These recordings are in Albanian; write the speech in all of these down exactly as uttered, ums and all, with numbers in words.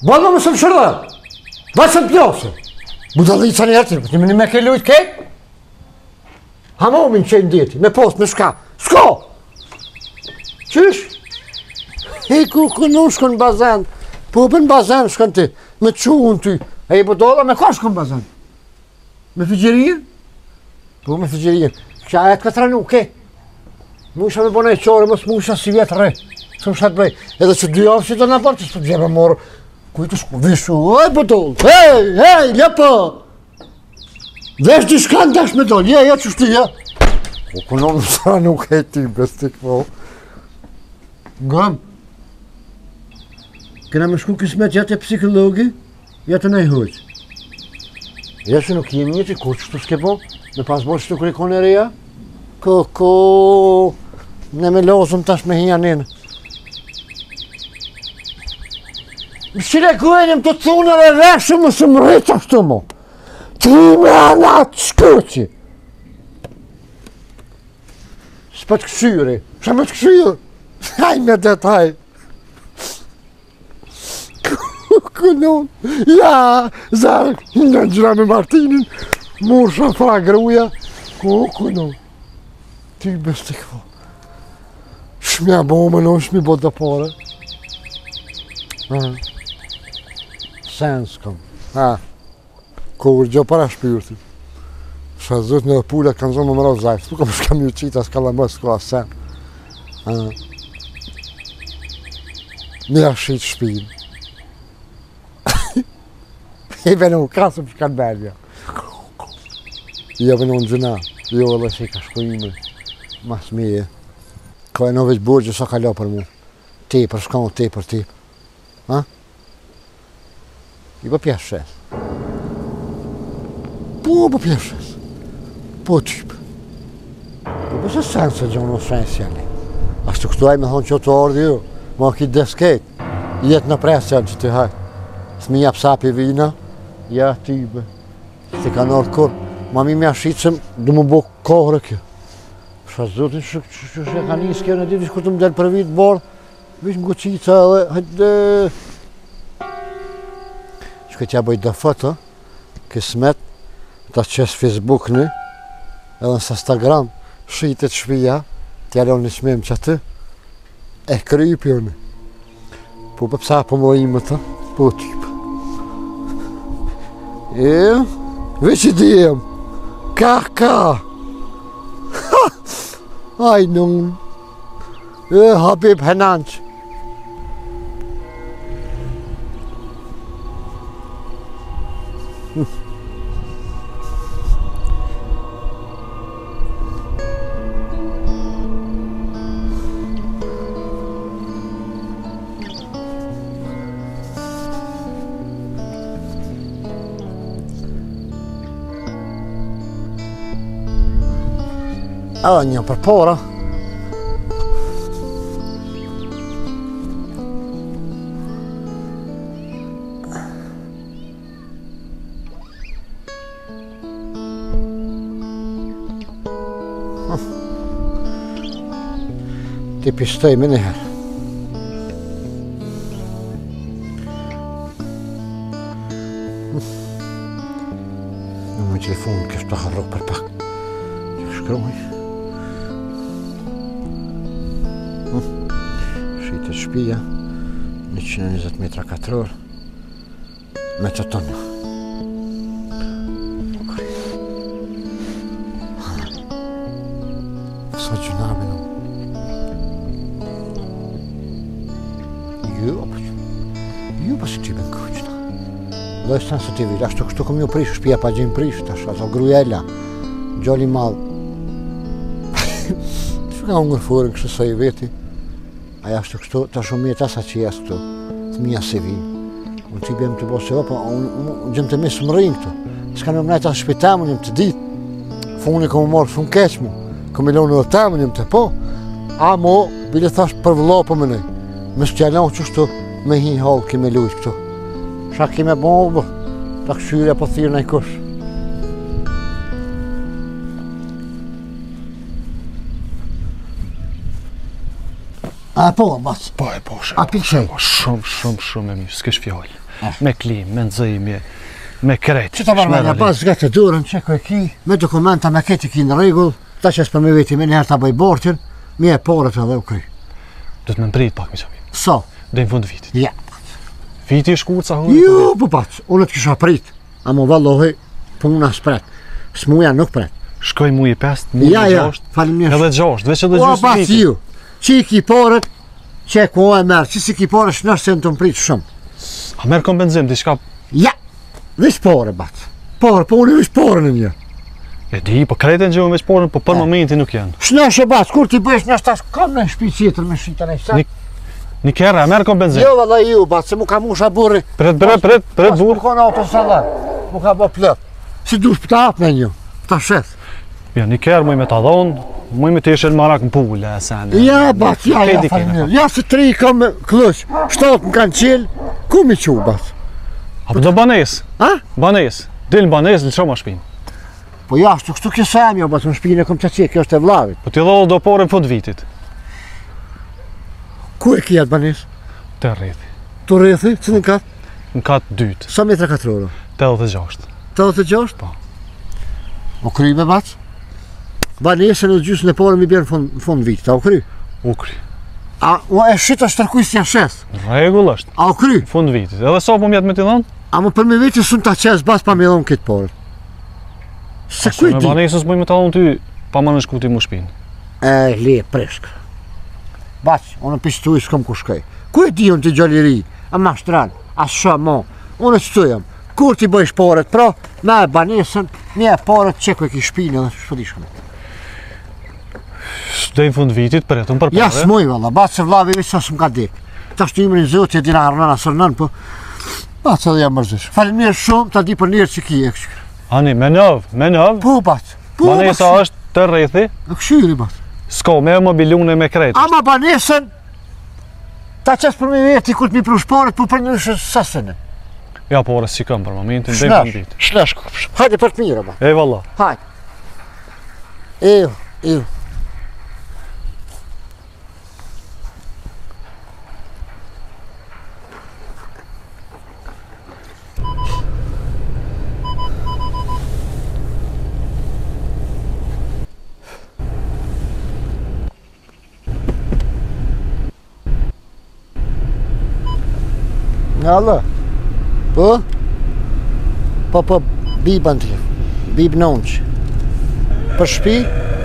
Valla mısın şurada? Nasıl biliyorsun? Bu dalı insan yertir. Ti me me ke lujt ke? Hamomin që ndjeti, me post, me shka. Sko! Qysh? E ku ku nuk shkon bazen. Po bën bazen shkon ti. Me qunë ty. E i budolla me ka shkon bazen? Me figjerin? Po me figjerin. Kja e të këtra nuk ke. Musha me bona e qore, mos musha si vjetë re. Së më shatë brej. Edhe që dy javë që të në parë, që së të gjebe morë. Kujtë shku, vishu, oj budoll. Hej, hej, lepo. Vesh di shka ndash me dollë, ja, ja, qështu, ja. O, kënon sa nuk e ti, bestik, po. Ngam. Kena me shku kismet jetë e psikologi, jetë në i hëgjë. Ja që nuk jemi një që ku qështu s'ke po, me pas bo qështu kërë kone e reja. Koko, ne me lozëm tash me hinja nene. Qile kujnim të thunë dhe veshë më së më rritë ashtu mo. Ti me anat shkëqi. S'pa të këshyri. Qa me të këshyri? Haj me detaj. Kënon. Ja, zarë, nga gjra me Martinin. Mursha fra gruja. Ku, kënon. Ti besti këvo. Shmja bo me non shmi bo dhe pare. Sens kom. Ha. Kur gjo para shpirtin. Shka zot në pula kanë zonë më mëra zajtë. Tu kam shkam një qita, s'ka la më s'ka sen. Një ashit shpin. I venu u kasëm shkan belja. I venu në gjëna. Jo edhe që i ka shkojime. Mas mije. Ka e në veç burgjë sa ka la për mu. Te për shkanë, te për te. Ha? I po pjesë shes. Po po pjesë. Po typ. Po përse sen se gjonë në shensjali. Ashtu këtu aj me thonë që të ordi ju. Ma ki desket. Jetë në presjal që të hajtë. Thmi jap sapi vina. Ja type. Se ka nërë kur. Ma mi me ashitësëm du më bo kohërë kjo. Shka zotin që që që ka njësë kjo në ditë kur të më delë për vitë bordë. Vish më guqica dhe hajde. Që këtë ja bëjt dhe foto, kësmet, ta qesë Facebook në, edhe në Instagram, shqitet shpija, t'jallon në shmem që atë, e krypjo në. Po pëpsa po më imë të, po typë. E, veç i dijem, ka, ka. Ha, aj nëmë. E, Habib Henanç. Edhe një për para. Ti pistoj me njëherë. Në me telefonë kështë të harrok për pak. Që shkroj. Shqitet shpia, njëqind e njëzet metra katror, me të tonë. Sa gjënabe në. Jo, jo pa si t'i ben këqëta. Dhe është të nësë t'i vilë, ashtu kështu këm ju prishë, shpia pa gjenë prishë, tash, ato grujella, gjalli malë. Që ka unë ngërforën kështë sa i veti, aja ashtu kështu, ta shumë mjetë asa që jesë këtu, të mija se vinë. Unë t'i bjem të bosë e opa, unë gjemë të misë më rinë këtu. S'ka në mnajtë asë shpitamë, njëm të ditë. Funi këmë morë shumë keqmu, këmë ilonë edhe tamë njëm të po. A mo, bile thash për vëllopë më nëj. Më s'kjallon qështu me hi halë kime lujtë këtu. Qa kime bombë, ta këshyre po thirë në i kush. A po, mas? Po e po, shumë. A pi qej? Po shumë, shumë, shumë e mirë, s'kesh fjallë. me klim, me nxëj, me, me krejt. Që ta marrë pas gëtë durën, që ku e ki, me dokumenta me keti ki në rregull, ta që s'për me veti me njëherë ta bëj bortin, mi e porët edhe u kry. Do të më mprit pak mi qabi. So? Dhe në fund vitit. Ja. Viti i shkurt sa hore? Jo, po pac, unë të kisha prit, a mu vallohi, puna s'pret, s'muja nuk pret. Shkoj mu i pest, mu i Ja, ja, gjasht, faleminderit. edhe gjasht, veç edhe O, gjusë pac viti. ju, që i ki porët, që ku e merë, që si ki porët shnash se në të mprit shumë. A merë kompenzim, diçka, Ja, vish porë, bac. Porë, po unë vish porën e një. e di, po krejt e në gjëmë veç porën, po për momenti nuk janë. Shnash e bac, kur ti bësh një shtash, kam në shpi qitër me shita në shtash. Nik- Një kere, a merë kompenzim. Jo, valla ju, bac, se mu ka musha burri. Pret, pret, pret, pret Pas burë. mu ka në autosallar, mu ka bë plët. Si dush për ta apë me një, ta sheth. Ja, një kere muj me ta dhonë, muj me të ishe në marak në pulle, e sen. Ja, bac, ja, ja, Kedi kene. faleminderit. Ja, se tri kam me klëq, shtatë më kanë qilë, ku mi qu, bac? Apo do banes, Ha? banes, dil banes, lë qoma shpinë. Po jashtu, kështu kësa e mjo, bac, në shpinë e kom që qe, kjo është e vlavit. Po t'i dhonë do porën fund vitit, Ku e kjetë, banis? të rrithi. Tu rrethi, cilin katë? Në katë dytë, Sa metra katrorë? tetëdhjetë e gjashtë. tetëdhjetë e gjashtë? Po. O kry me bac? Banesën e gjysën e porën mi bjerë në fund, në fund vitit, a o kry? Ukri. A o e shita shtërkuj si janë shes? Regull është, A o kry? fund vitit. Edhe sa po mjetë me t'i dhonë? A më për me viti sun ta qes bas pa me dhonë këtë porën. Se Ashtu kuj me di? banesës muj me ta dhonë ty, pa më në shkuti mu shpinë. E, le, preshk. Bac, unë pishtu i s'kom ku shkoj. Ku e di unë të gjalliri? A ma shtran, a shë mo. Unë të jam. Kur ti bëjsh porët, pra, me e banesën, me e porët që ku e ki shpinë dhe shpëdi shkome. Dhe në fund vitit, për jetën për Ja pare. s'moj valla, bac se vlavi vishë sa s'm ka dik. Ta shtu imrin zotje dina arnana sërnën, po. Bac edhe jam mërzish. Faleminderit shumë, ta di për njerë që ki e këshyr. Ani, me nëv, me nëv, Po, bac. Po, banesa bac. është të rrithi, E këshyri, bac. s'ko me mobilune me krejt. Ama banesën, ta qes për me veti kur t'mi prush porët, po për njëshë sasene. Ja, porës si këm për momentin, dhe në fund Shlesh, vitit. shlesh, hajde për të mire, bac. E valla. Hajde. Ejo, ejo. Alla. Po? Po, po, biban ti. Bib nënç. Për shpi?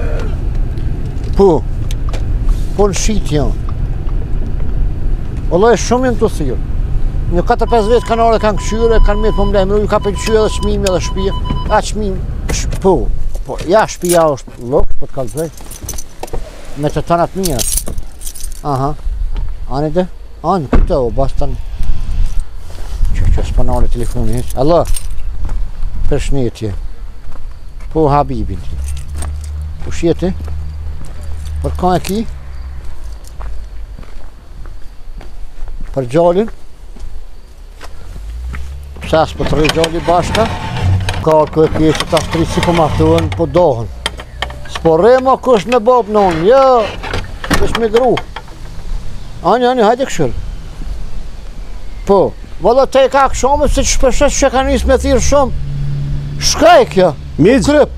Po. Po në shqit janë. Ollaj shumë jenë të thirë. Një katër pesë vetë kanare kanë këshyre, kanë mirë po më lejmë, ju ka pëlqyer edhe çmimi edhe shtëpia. A çmim, sh- po. Po, ja shtëpia është llok, po të kallzoj. Me të tanat mia. Aha. Ani dhe? Ani, këto, bastan. Që që s'panale telefoni hiç. Allah. Përshëndetje. Po Habibin. Po shjete? Për ka e ki? Për gjallin? Pse as po të rri gjalli bashka? Ka kë e ki që ta stri si po martohen, po dohen. S'po rre ma kush me bab non, jo, kush me gru. Ani, ani, hajde këshër. Po, valla te ka këshome, se që shpeshes që ka njës me thirë shumë. Shkaj kjo, Miq, kryp.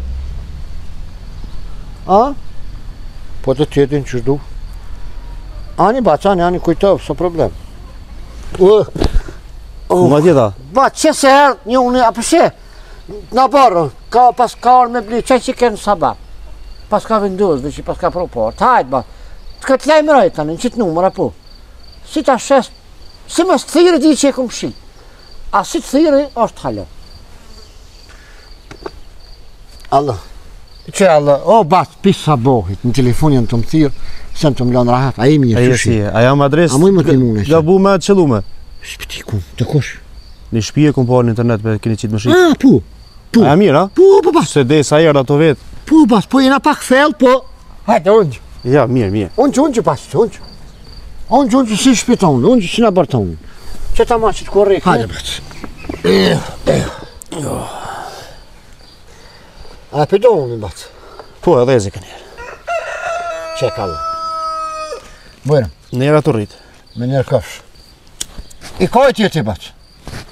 A? Po të tjetin që shdu. Ani, bac, ani, ani, kujtov, s'o problem. Uh, ma tjeta, ba, që se herë një unë, a përse? Në barë, ka pas ka orë me bli, që që kënë sabab. Pas ka vendosë, dhe që pas ka proport. Hajtë, ba, të këtë lejmë rajtë tani, në qitë numër, apo. Si ta shes, si më së thiri di që e këmë shi. A si të thiri, është halo. Allah. Që Allah, o bat, pisa bohit, në telefonin të më thirë, se në të më lanë rahat, a e mi e aja që si, shi. a jam adres A muj më t'imune, që? gabu me qëllume. Shpëti ku, të kush? Në shtëpi e kum po në internet me keni qitë më shik. A, pu, pu, A mirë, a? pu, po bat, Se de sa herë ato vetë. pu, bat, po jena pak thellë, po. Hajde, unë. Ja, mirë, mirë. Unë që unë që pasë, unë që. Unë që unë që si shpitonë, unë që si në bartonë. Që ta ma që të korrekë. Hajde, bëtë. A për do unë, bëtë. Po, edhe ezi kënjerë. Që e kallë. Bujnë, Nera të rritë. me njerë këfsh. I kaj tjeti, bëtë.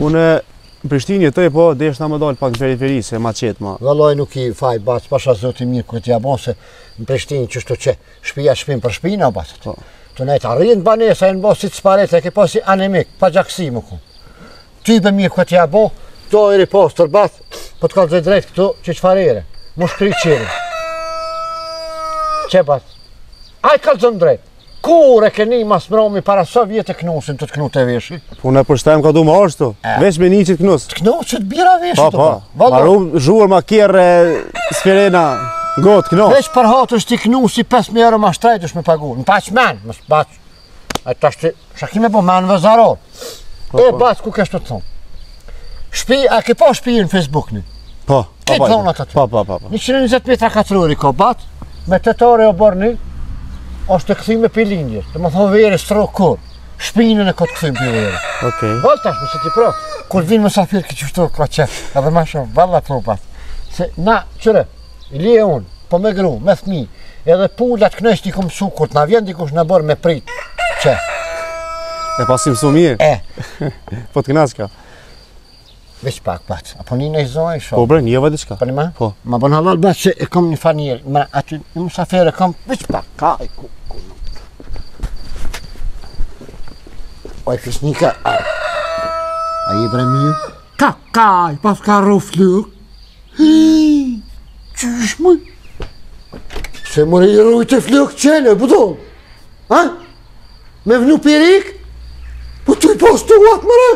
Unë në Prishtinë jetoj, po deshna më dalë pak në periferi, se ma qetë ma. Vallaj nuk i faj bac, pasha zoti mirë ku t'ja bon se në Prishtinë qështu që shpia shpin për shpina bac. Po. Të nejtë arrin banesa e në bo si të sparet, e ke pasi anemik, pa gjaksi më ku. Type mirë ku t'ja bon, do e ripostor bac, po t'kallë zë drejt këtu që qfarere, mu shkri qiri. Që bac? Aj kallë zë drejt. Kur e keni mas mromi para sa vjetë e knusin të të knu të veshi? Po në përshtem ka du më ashtu, veç me një që të knus. Të knu që të bira veshi Pa, të pa, pa. marum zhuar ma kjerë sferena, gotë knu. Veç për hatës t'i knu si pesë mijë euro ma shtrejt është me pagu. Në paq men, më s'paq. A të ashtë, shaki me po men vëzaror. E bac ku kështë të thonë. Shpi, a ke pa shpi në Facebook një? Po, Ke pa, thonat aty? pa, pa, pa, pa. njëqind e njëzet metra katrori ka bac, me tetore o borni, është të këthim me pilindjes, të më thonë vere stro kur, shpinën e këtë këthim për vere. Okej. Val tash, mëse ti pro, kur vinë më safir këtë qështu ka qef, edhe ma shumë, valla pro pas. Se na, qëre, i lije unë, po me gru, me thmi, edhe pullat kënështë i kom su, kur t'na vjen dikush në bërë me prit, që, E pasim su mirë, e, po të knas ka. veç pak bac, apo një në i zoj Po shumë. bre, njeva diçka. Po një ma? Po. Ma bon halal bac se e kom një fanjerë, ma aty një musafir e kom, veç pak, ka e ku, ku. Oj, fisnika, a, a i bremiju? Ka, kaj, pas ka ruf luk. Qysh mëj? Se mëre i rujt e fluk qene, budon? Ha? Me vnu pirik? Po të i pas të uat mëre?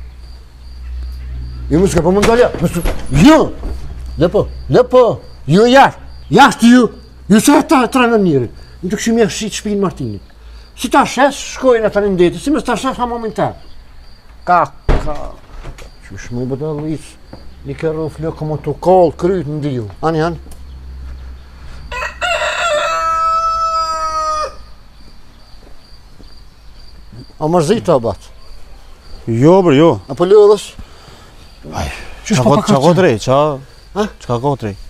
Jo më s'ka po më ndalja, më s'ka, jo! Lepo, lepo, jo jashtë, jashtë ju, ju se ta tra në njëri. Në të këshim jashtë shqit shpinë Martinit. Si ta shes, shkojnë ata në ndeti, si me s'ta shes ha momentar. Ka, ka, qysh më i bëtë lëvic, një kërë në flokë më të kallë, kryt në ndiju. Ani, ani. A mërzit të abat? Jo bre, jo. Apo lëdhës? Qysh Qa po ka pa qa ka drejt, qa? Ha? Qa ka drejt?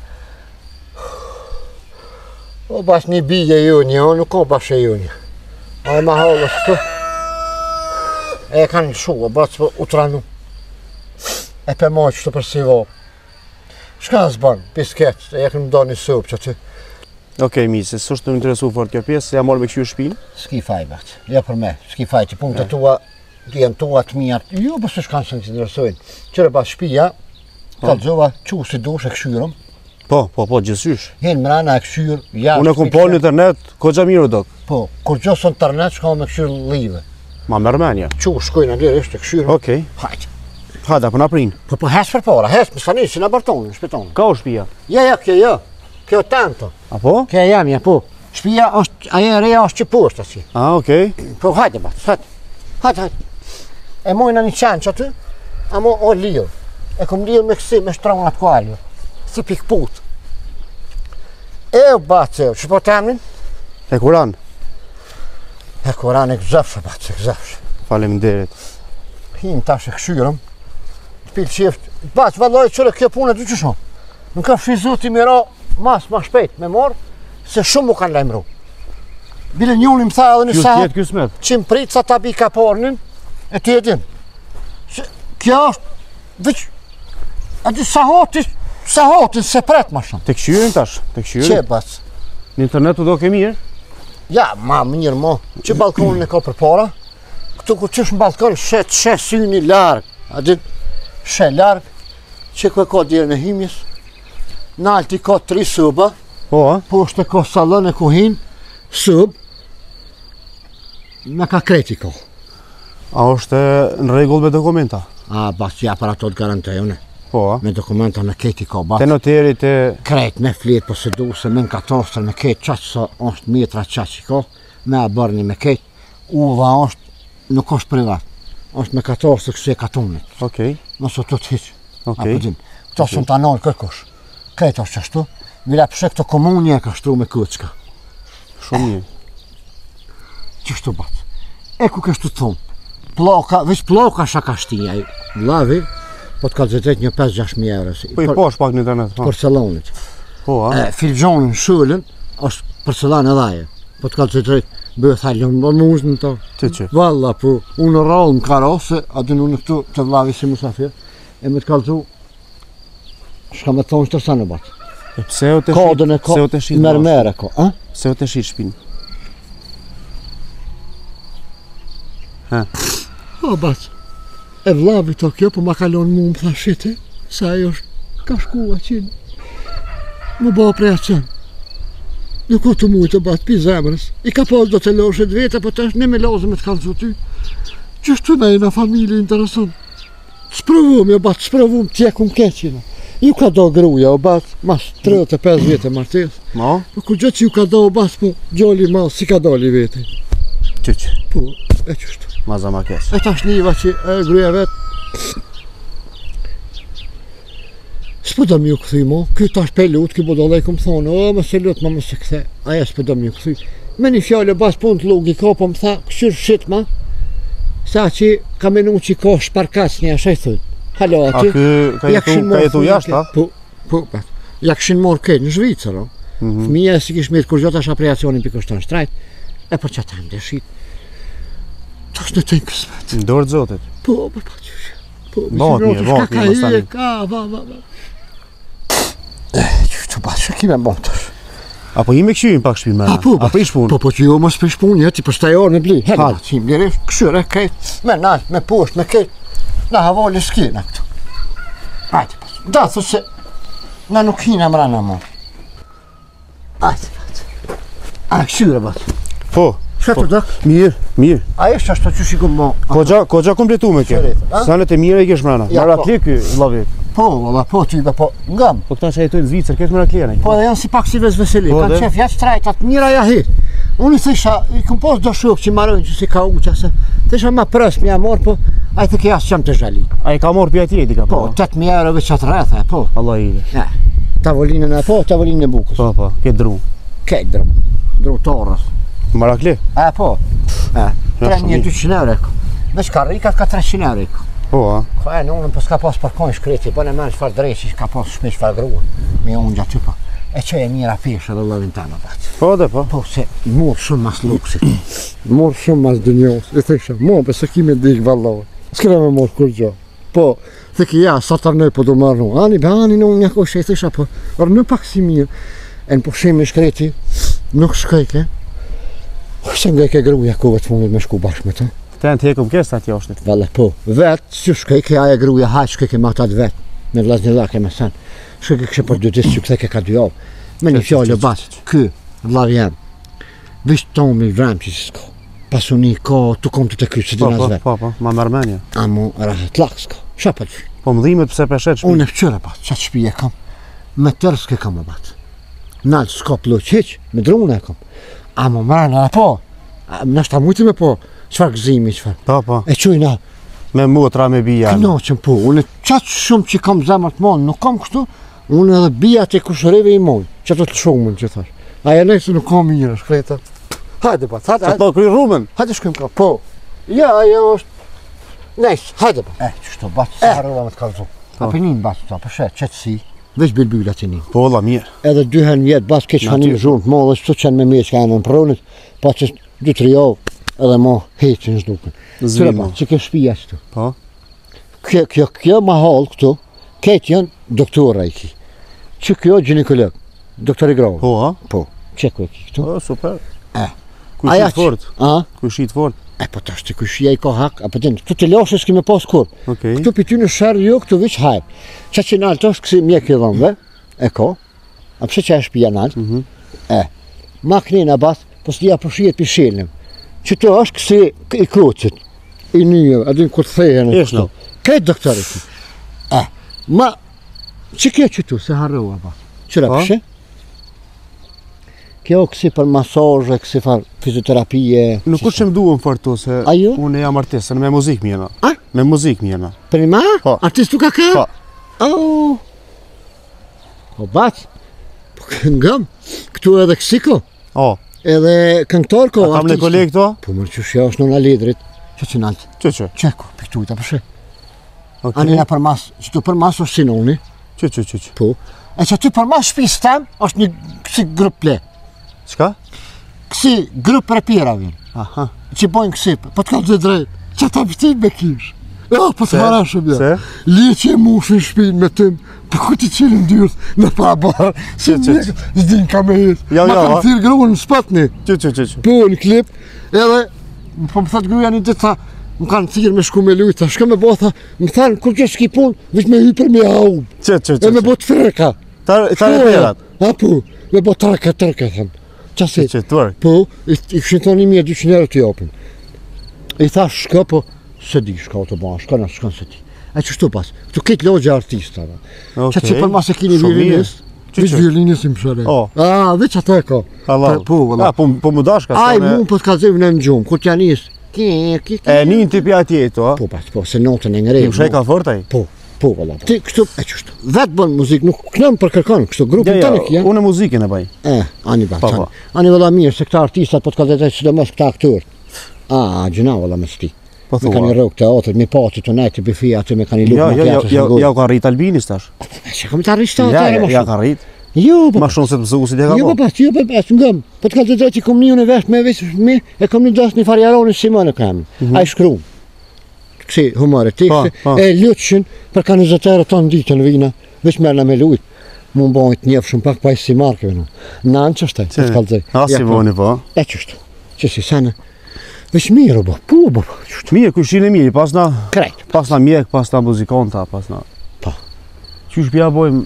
O bas një bije ju një, o nuk o bas e ju një. A e ma halës të. E kanë shu, o bas për utranu. E pe moj që të për si vop. Shka në zbanë, pisket, e e kënë do një sup që ty. Okej, mi, se s'është të më interesu fort kjo pjesë, se ja marrë me këshu shpinë. Ski faj bat, ja për me, ski faj që punë të tua, të janë tua të mijat, jo bas të shkanë se në interesojnë. Qëre bas shpia, kalzova, qu si dush e këshyrëm, Po, po, po, gjithësysh. jenë mrana e këshyr, jashtë. Unë e kom po në internet, ko gja mirë dok. Po, kur gjosë në internet, shka me këshyr live. Ma mërmenja. Qu shkojnë anërisht e këshyrëm. Okej. Hajtë. Hada, po na prinë. Po po hes për para, hes, më stani, si në bartonin, shpetonin. Ka u shpia? Ja, ja, kjo, ja. Kjo tanto. Apo? Kjo jam, ja, po. Shpia është, ajo e reja është që poshtë asi. A, okej. Po hajde bat, hajde. Hajde, hajde. E mojna një qanë që aty, a mo o lirë. E kom lirë me kësi, me shtronat kualju. Si pikput. E o bat, e o, që po temnin? E kuran. E kuran e këzafshë, bat, e këzafshë. Faleminderit. Hinë tash e këshyrëm. Pilë qift. Bat, valloj, qëre kjo punë e dy që shumë. Në ka frizut i mira mas, ma shpejt me morë, se shumë mu kanë lajmëru. Bile njën më tha edhe një Ju sahat, tjetë kësmet. qim prit sa ta bi kapornin, e ti e din. Se, kjo është, veç, a di sahatis, sahatis se pret ma shumë. Te këshyrin tash, te Që këshyrin. bas? Në internet u do ke mirë. Ja, ma mirë mo, që balkonin e ka për para, këtu ku qësh në balkon, shet, shet syni largë, a din, shet largë, që ku e ka djerë në himjes, nalti ka tri suba, Po, a? poshtë ka salon e kuhin, sub, me ka kreti ka. A është në rregull me dokumenta? A, bas, ja për ato të garantejone. Po, a? Me dokumenta me keti ka, bas. Te noteri, te... Kret, me flet, po se du se me në katastër me ket qaq sa është metra qaq që ka, me a bërni me ket, uva është, nuk është privat, është me katastër kësi e katunit. Okej, Nësë të të hiqë, okej. apo din. Këto së të anojnë kërkosh. Kret është qashtu, mila pëse këto komunje e ka shtru me këçka. Shumë mirë. Qështu bat. E ku kështu të thonë, ploka, veç ploka shaka shtinja, lavi, po të ka zëtret një pesë gjashtë mijë euro. Po i posh pak në internet. ha. Porcelonit. Po, a? E, filgjonin shëllën, është porcelan edhe aje. Po të ka zëtret Bëhet halën më muzën të. Që që. Valla, po, unë rrallë në karose, adin unë këtu të vlavi si musafir, e me të kalëzu, shka me thonë që të sa në batë. E pse o të Kodën e shit? Pse o të ko, shit? mermere ko, a? Pse o të shit shpinë? O, batë, e vlavi të kjo, po ma kalon mu më tha shite, sa ajo është ka shkua qinë, më bëha prej atë qenë. Nuk o të mujtë të batë pi zemrës, i ka pas do të loshet vete, po të është një me lazë me të kalëzu ty. Qështu ne në familje interesant. Sprovum, jo batë, sprovum, tjekum keqina. Ju ka do gruja, o batë, mas tridhjetë e pesë vete martes. No? Po ku gjë që ju ka do, o batë, po gjoli mas, si ka doli vete. Që që. Po, e qështu. Maza ma kes. E tash niva që e gruja vetë, s'po do m'ju këthy mo, ky tash pe lut, ky bodolla i kom thonë, o, më se lut, më më se këthe, aja s'po do m'ju këthy. Me një fjallë bas pun të logika, po më tha, këshyr shit ma, sa që ka menu që ka shparkas një ashe i thët. Halo A aty, ky ka ja jetu, këshin ka morë jetu fëmijë jashtë, ke- ha? Po, po, pat. Ja këshin morë këtë në Zvicër, o. Fëmija e si kish mirë kur gjota shapreacionin për kështon shtrajt, e po që ta më dëshit. Tash në të në kësmet. Në dorë të zotit. Po, po, po, qysh. Po, Bëhet mirë, bëhet mirë, mos tani. Ka, va, va, va. Qysh të batë, që kime bon tash. Apo i me këshyrin pak shpinë mërna? Apo, Apo i shpunë? Po, po që jo mos për shpunë, jeti për staj orë në bli. Hajde, Hajde. qim, lirisht, këshyre, kejt, me nalë, me poshtë, me kejt. Na havoli s'kina këtu. Hajde, pas. Da, thë se, na nuk hina mrana mo. Hajde, hajde. A, këshyre, bat. Po. Shka të dak? Mirë, mirë. A e shtë ashtë që shikum mo? Kogja, kogja kompletu me kjo. Shërit, a? Sanet e mire i kesh mrena. Ja, Mara po. kli ky, vllavi. Po, valla, po, ty be, po, ngam. Po këta që jetojnë në Zvicër, kesh mara klene. Po edhe janë si pak si vezveseli, Po, kanë dhe? qef jashtë trajtat, mira ja hit. Unë i thësha, i kom pos do shok që marojnë që si ka uqa se, thësha ma prës më ja morë, po, a i të kja s'qam të zhali. A i ka morë pja tjeti ka Po, po? tetë mijë euro veç atë rrethe, po. Allah i le. Ja, tavolinën e po, tavolinën e bukës. Po, po, ke dru. Kejt drum, drum torës. Mara kli? E, po, e, tre mijë e shumë dyqind euro e ko. Veç karrikat ka treqind euro e ko. Po, a? Ko e në unën po s'ka pas parkojnë shkreti, po në menë qëfar dreqi, ka pas shpesh çfarë grua. Me unë gjatë po. E që e mira peshë edhe lëvin të në batë. Po, dhe po. Po, se morë shumë mas luksit. Morë shumë mas dënjohës. E thësha, mo, për se kime dikë vallohë. S'këra me morë kur gjo. Po, the ki ja, sa të arnoj po do marrë nu. Ani, be ani në unë një koshe, e thësha, po, arnoj pak si mirë. E në po shemi shkreti, nuk shkajke. Se nga ke gruja ku vetë fundit me shku bashkë me të. Te në tekum kes të ati oshtit. Valla, po, vetë, që shkajke aja gruja hajtë, shkajke ma tatë vetë. Me vlazni lake me sen. Shkajke kështë për dy disë që këtheke ka dy javë. Me një fjallë e batë, kë, vlav jam. Vishë tomi vrem që s'ko. Pasuni ko, tu kom të të kryqë, që Po, dinas po, vetë. po, po, ma mërmenja. Amo, rahat lak s'ko. Qa për që? Po më dhimet pse peshet shpinë. Unë e fqyre batë, qatë shpije kam. Me tërë s'ke kam e batë. Nalë s'ko plo qiq, me drune e kam. Amo, mërana, po. Nështë ta mujti me po, qfar gëzimi, qfar. Po, po. E qujna, Me motra, me bija. knoqëm po, unë qatë shumë që kam zemër të monë, nuk kam kështu, unë edhe bija të kushëreve i monë, që të të shumën që thash. Aja nejse nuk kam mirë, shkreta. Hajde bat, hajde, Sa hajde, po kry rrumën. hajde shkëm ka, po. Ja, aja është, nejse, hajde bat. Eh, qështu bat, sa harrova me të kalzu. Apinin bat të, për shetë, qëtësi, veç bilbyla të një. Po, la mirë. Edhe dyhen vjetë, bas keq hanim Natyr. zhurë të mo, dhe që të qenë me mje që ka e në në pronit, pa që dy tri javë, edhe mo heqin zhdukën. Tyre Zvinë. bat, që ke shpija qëtu. Po. Kjo, kjo, kjo ma halë këtu, ketë janë doktora i ki. Që kjo ginekolog, doktor i grau. Po, a? Po, që kjo e ki këtu? Po, super. E. Kuj Aja shit që- fort. A? Kuj shit fort. E po tash të kushia i ka hak, apo të në, këtu të lashe s'ki me pas kur. Okej. Këtu për ty në shërë jo, këtu viç hajë. Qa që nalë të është kësi mjek i dhëmve, e ko, a pëse që e shpija nalë, Mhm. e, ma kënina bath, po s'lija përshijet për shilnim. Që të është kësi i krucit, i një, adin kur të thejën e Ish, no. Këtë doktori ki. E, ma, që kjo që tu, se harrua ba? Qëra Po? përshe? Kjo kësi për masazhe, kësi për fizioterapie. Nuk është që më duhen fort to, se A jo? unë jam artist, me muzikë më jena. A? Me muzikë më jena. Për ima? Po. Artistu ka ka? Po. Oh. O bat, po këngëm, këtu edhe kësiko, O, edhe këngëtor ko. a kam në artisti. kolegë këto? Po mërë që shja është në lidrit, që që naltë, Që që? qeko, piktu i të përshe. Okej. Anina për mas, që tu për mas është sinoni, Që që që që? po. E që ty për mas shpis tem, është një kësi grup ple. Qka? kësi grup repirave, Aha. që bojnë kësi, po të kalë dhe drejt, që ta pëtin me kish. Ja, po të mara shumë ja. Se? Lije që e mushin shpinë me tym, po ku ti qilin dyrët në pa barë, se Që, që, një zdin ka me jetë. Ja, Ma ja, kam ha. thirë gruën në spatni, Që, që, që, që. po në klip, edhe, po më thëtë gruja një ditë, tha, më kanë thirë me shku me lujta, shka me bo, tha, më thanë, kur që s'ki pun, vish me hyper me aum, Që, që, e që. me bo të freka. Ta ta reperat. A po, me bo traka, traka, thëmë. Qasi, Që, twerk. po, i, i këshin thonë një mija dyqin euro të jopin. I tha shka, po, se di shka të banë, shka në shka se ti. E qështu pas, këtu këtë logje artistave. Që që për mas e kini Shumë mirë. violinis, Që, veç që. violinis i më shëre. O. A, veç atë e ka. Halal. Po, valla. Ah, po, po mu dash ka Aj, se mu po të kalzim në në gjumë, kur t'ja njës, ki, ki, ki. E një tipi atje to, a? Po, pas, po, se notën e ngrej. Im shej ka fortaj. Po, po, valla. Ti kështu, e qështu. Vetë bën muzikë, nuk knëm për kërkan, kështu, Ja, grupin ja, të në kja. unë muzikën e baj. E, ani ba, Po, tani. po. Ani valla mirë, se këta artistat po të kalzim, sidomos këta aktorë. A, gjëna valla me sti. Po Me kanë thua. i rrugë teatrit, me pati të nejtë, bifia aty, me kanë i lukë Ja, në ja, ja, teatrës ja, në gurë. ja ka rrit Albinis tash. Që kam të arrisht Ja, teatër, ja, ma ja shumë. ka rrit. Jo, po, Ma shumë se të mësuesit e ka jo, po. po, pas, jo, po, pas, ngëm. Po të ka të drejt që kom një unë vesh me vesh me, e kom një dos një farjaronin Simone kam. A i shkru. Kësi humore Po, tekste, po. e lutëshin për kanë zëtërë tonë ditën vina, vesh merna me lujt. Mu më bojt njef shumë pak pa i si markeve në. Në anë qështaj, po të kalzej. A Simoni po. E qështu, që si sene. Vesh mirë, bo, po, bo, bo, qështu. Mirë, kushin e mirë, pas na, Krejt. pas na mjek, pas na muzikanta, pas na. Po. Qysh pja bojmë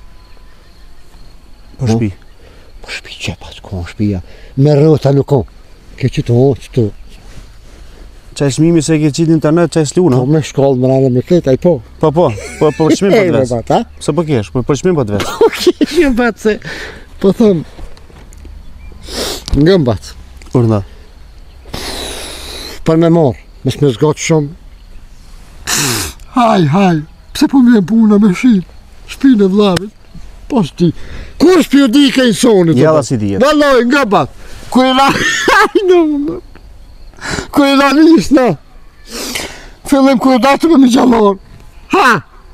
për shpi. Po shpi që pas, ko në shpia. Me rëta nuk ko. Ke që të hoqë të. Qaj smimi se ke qitë internet, qaj sluna. Po me shkollë më rana me këtë, aj po. Po, po, po, po për shmim E, për të me ves. bat, ha? Se po kesh, po për shmim për të ves. Po kishë bat se, po thëmë, nga më bat, Kur nda. për me morë, mes me zgatë shumë. Haj, haj, pse po me puna me shqit, shpinë e vlavit, po s'ti. Kur shpjo di ke i sonit? Jalla si dijet. Valoj, nga bat, kur e la, haj, në më, kur e la njës, na, fillim kur e datë me me gjallon, ha,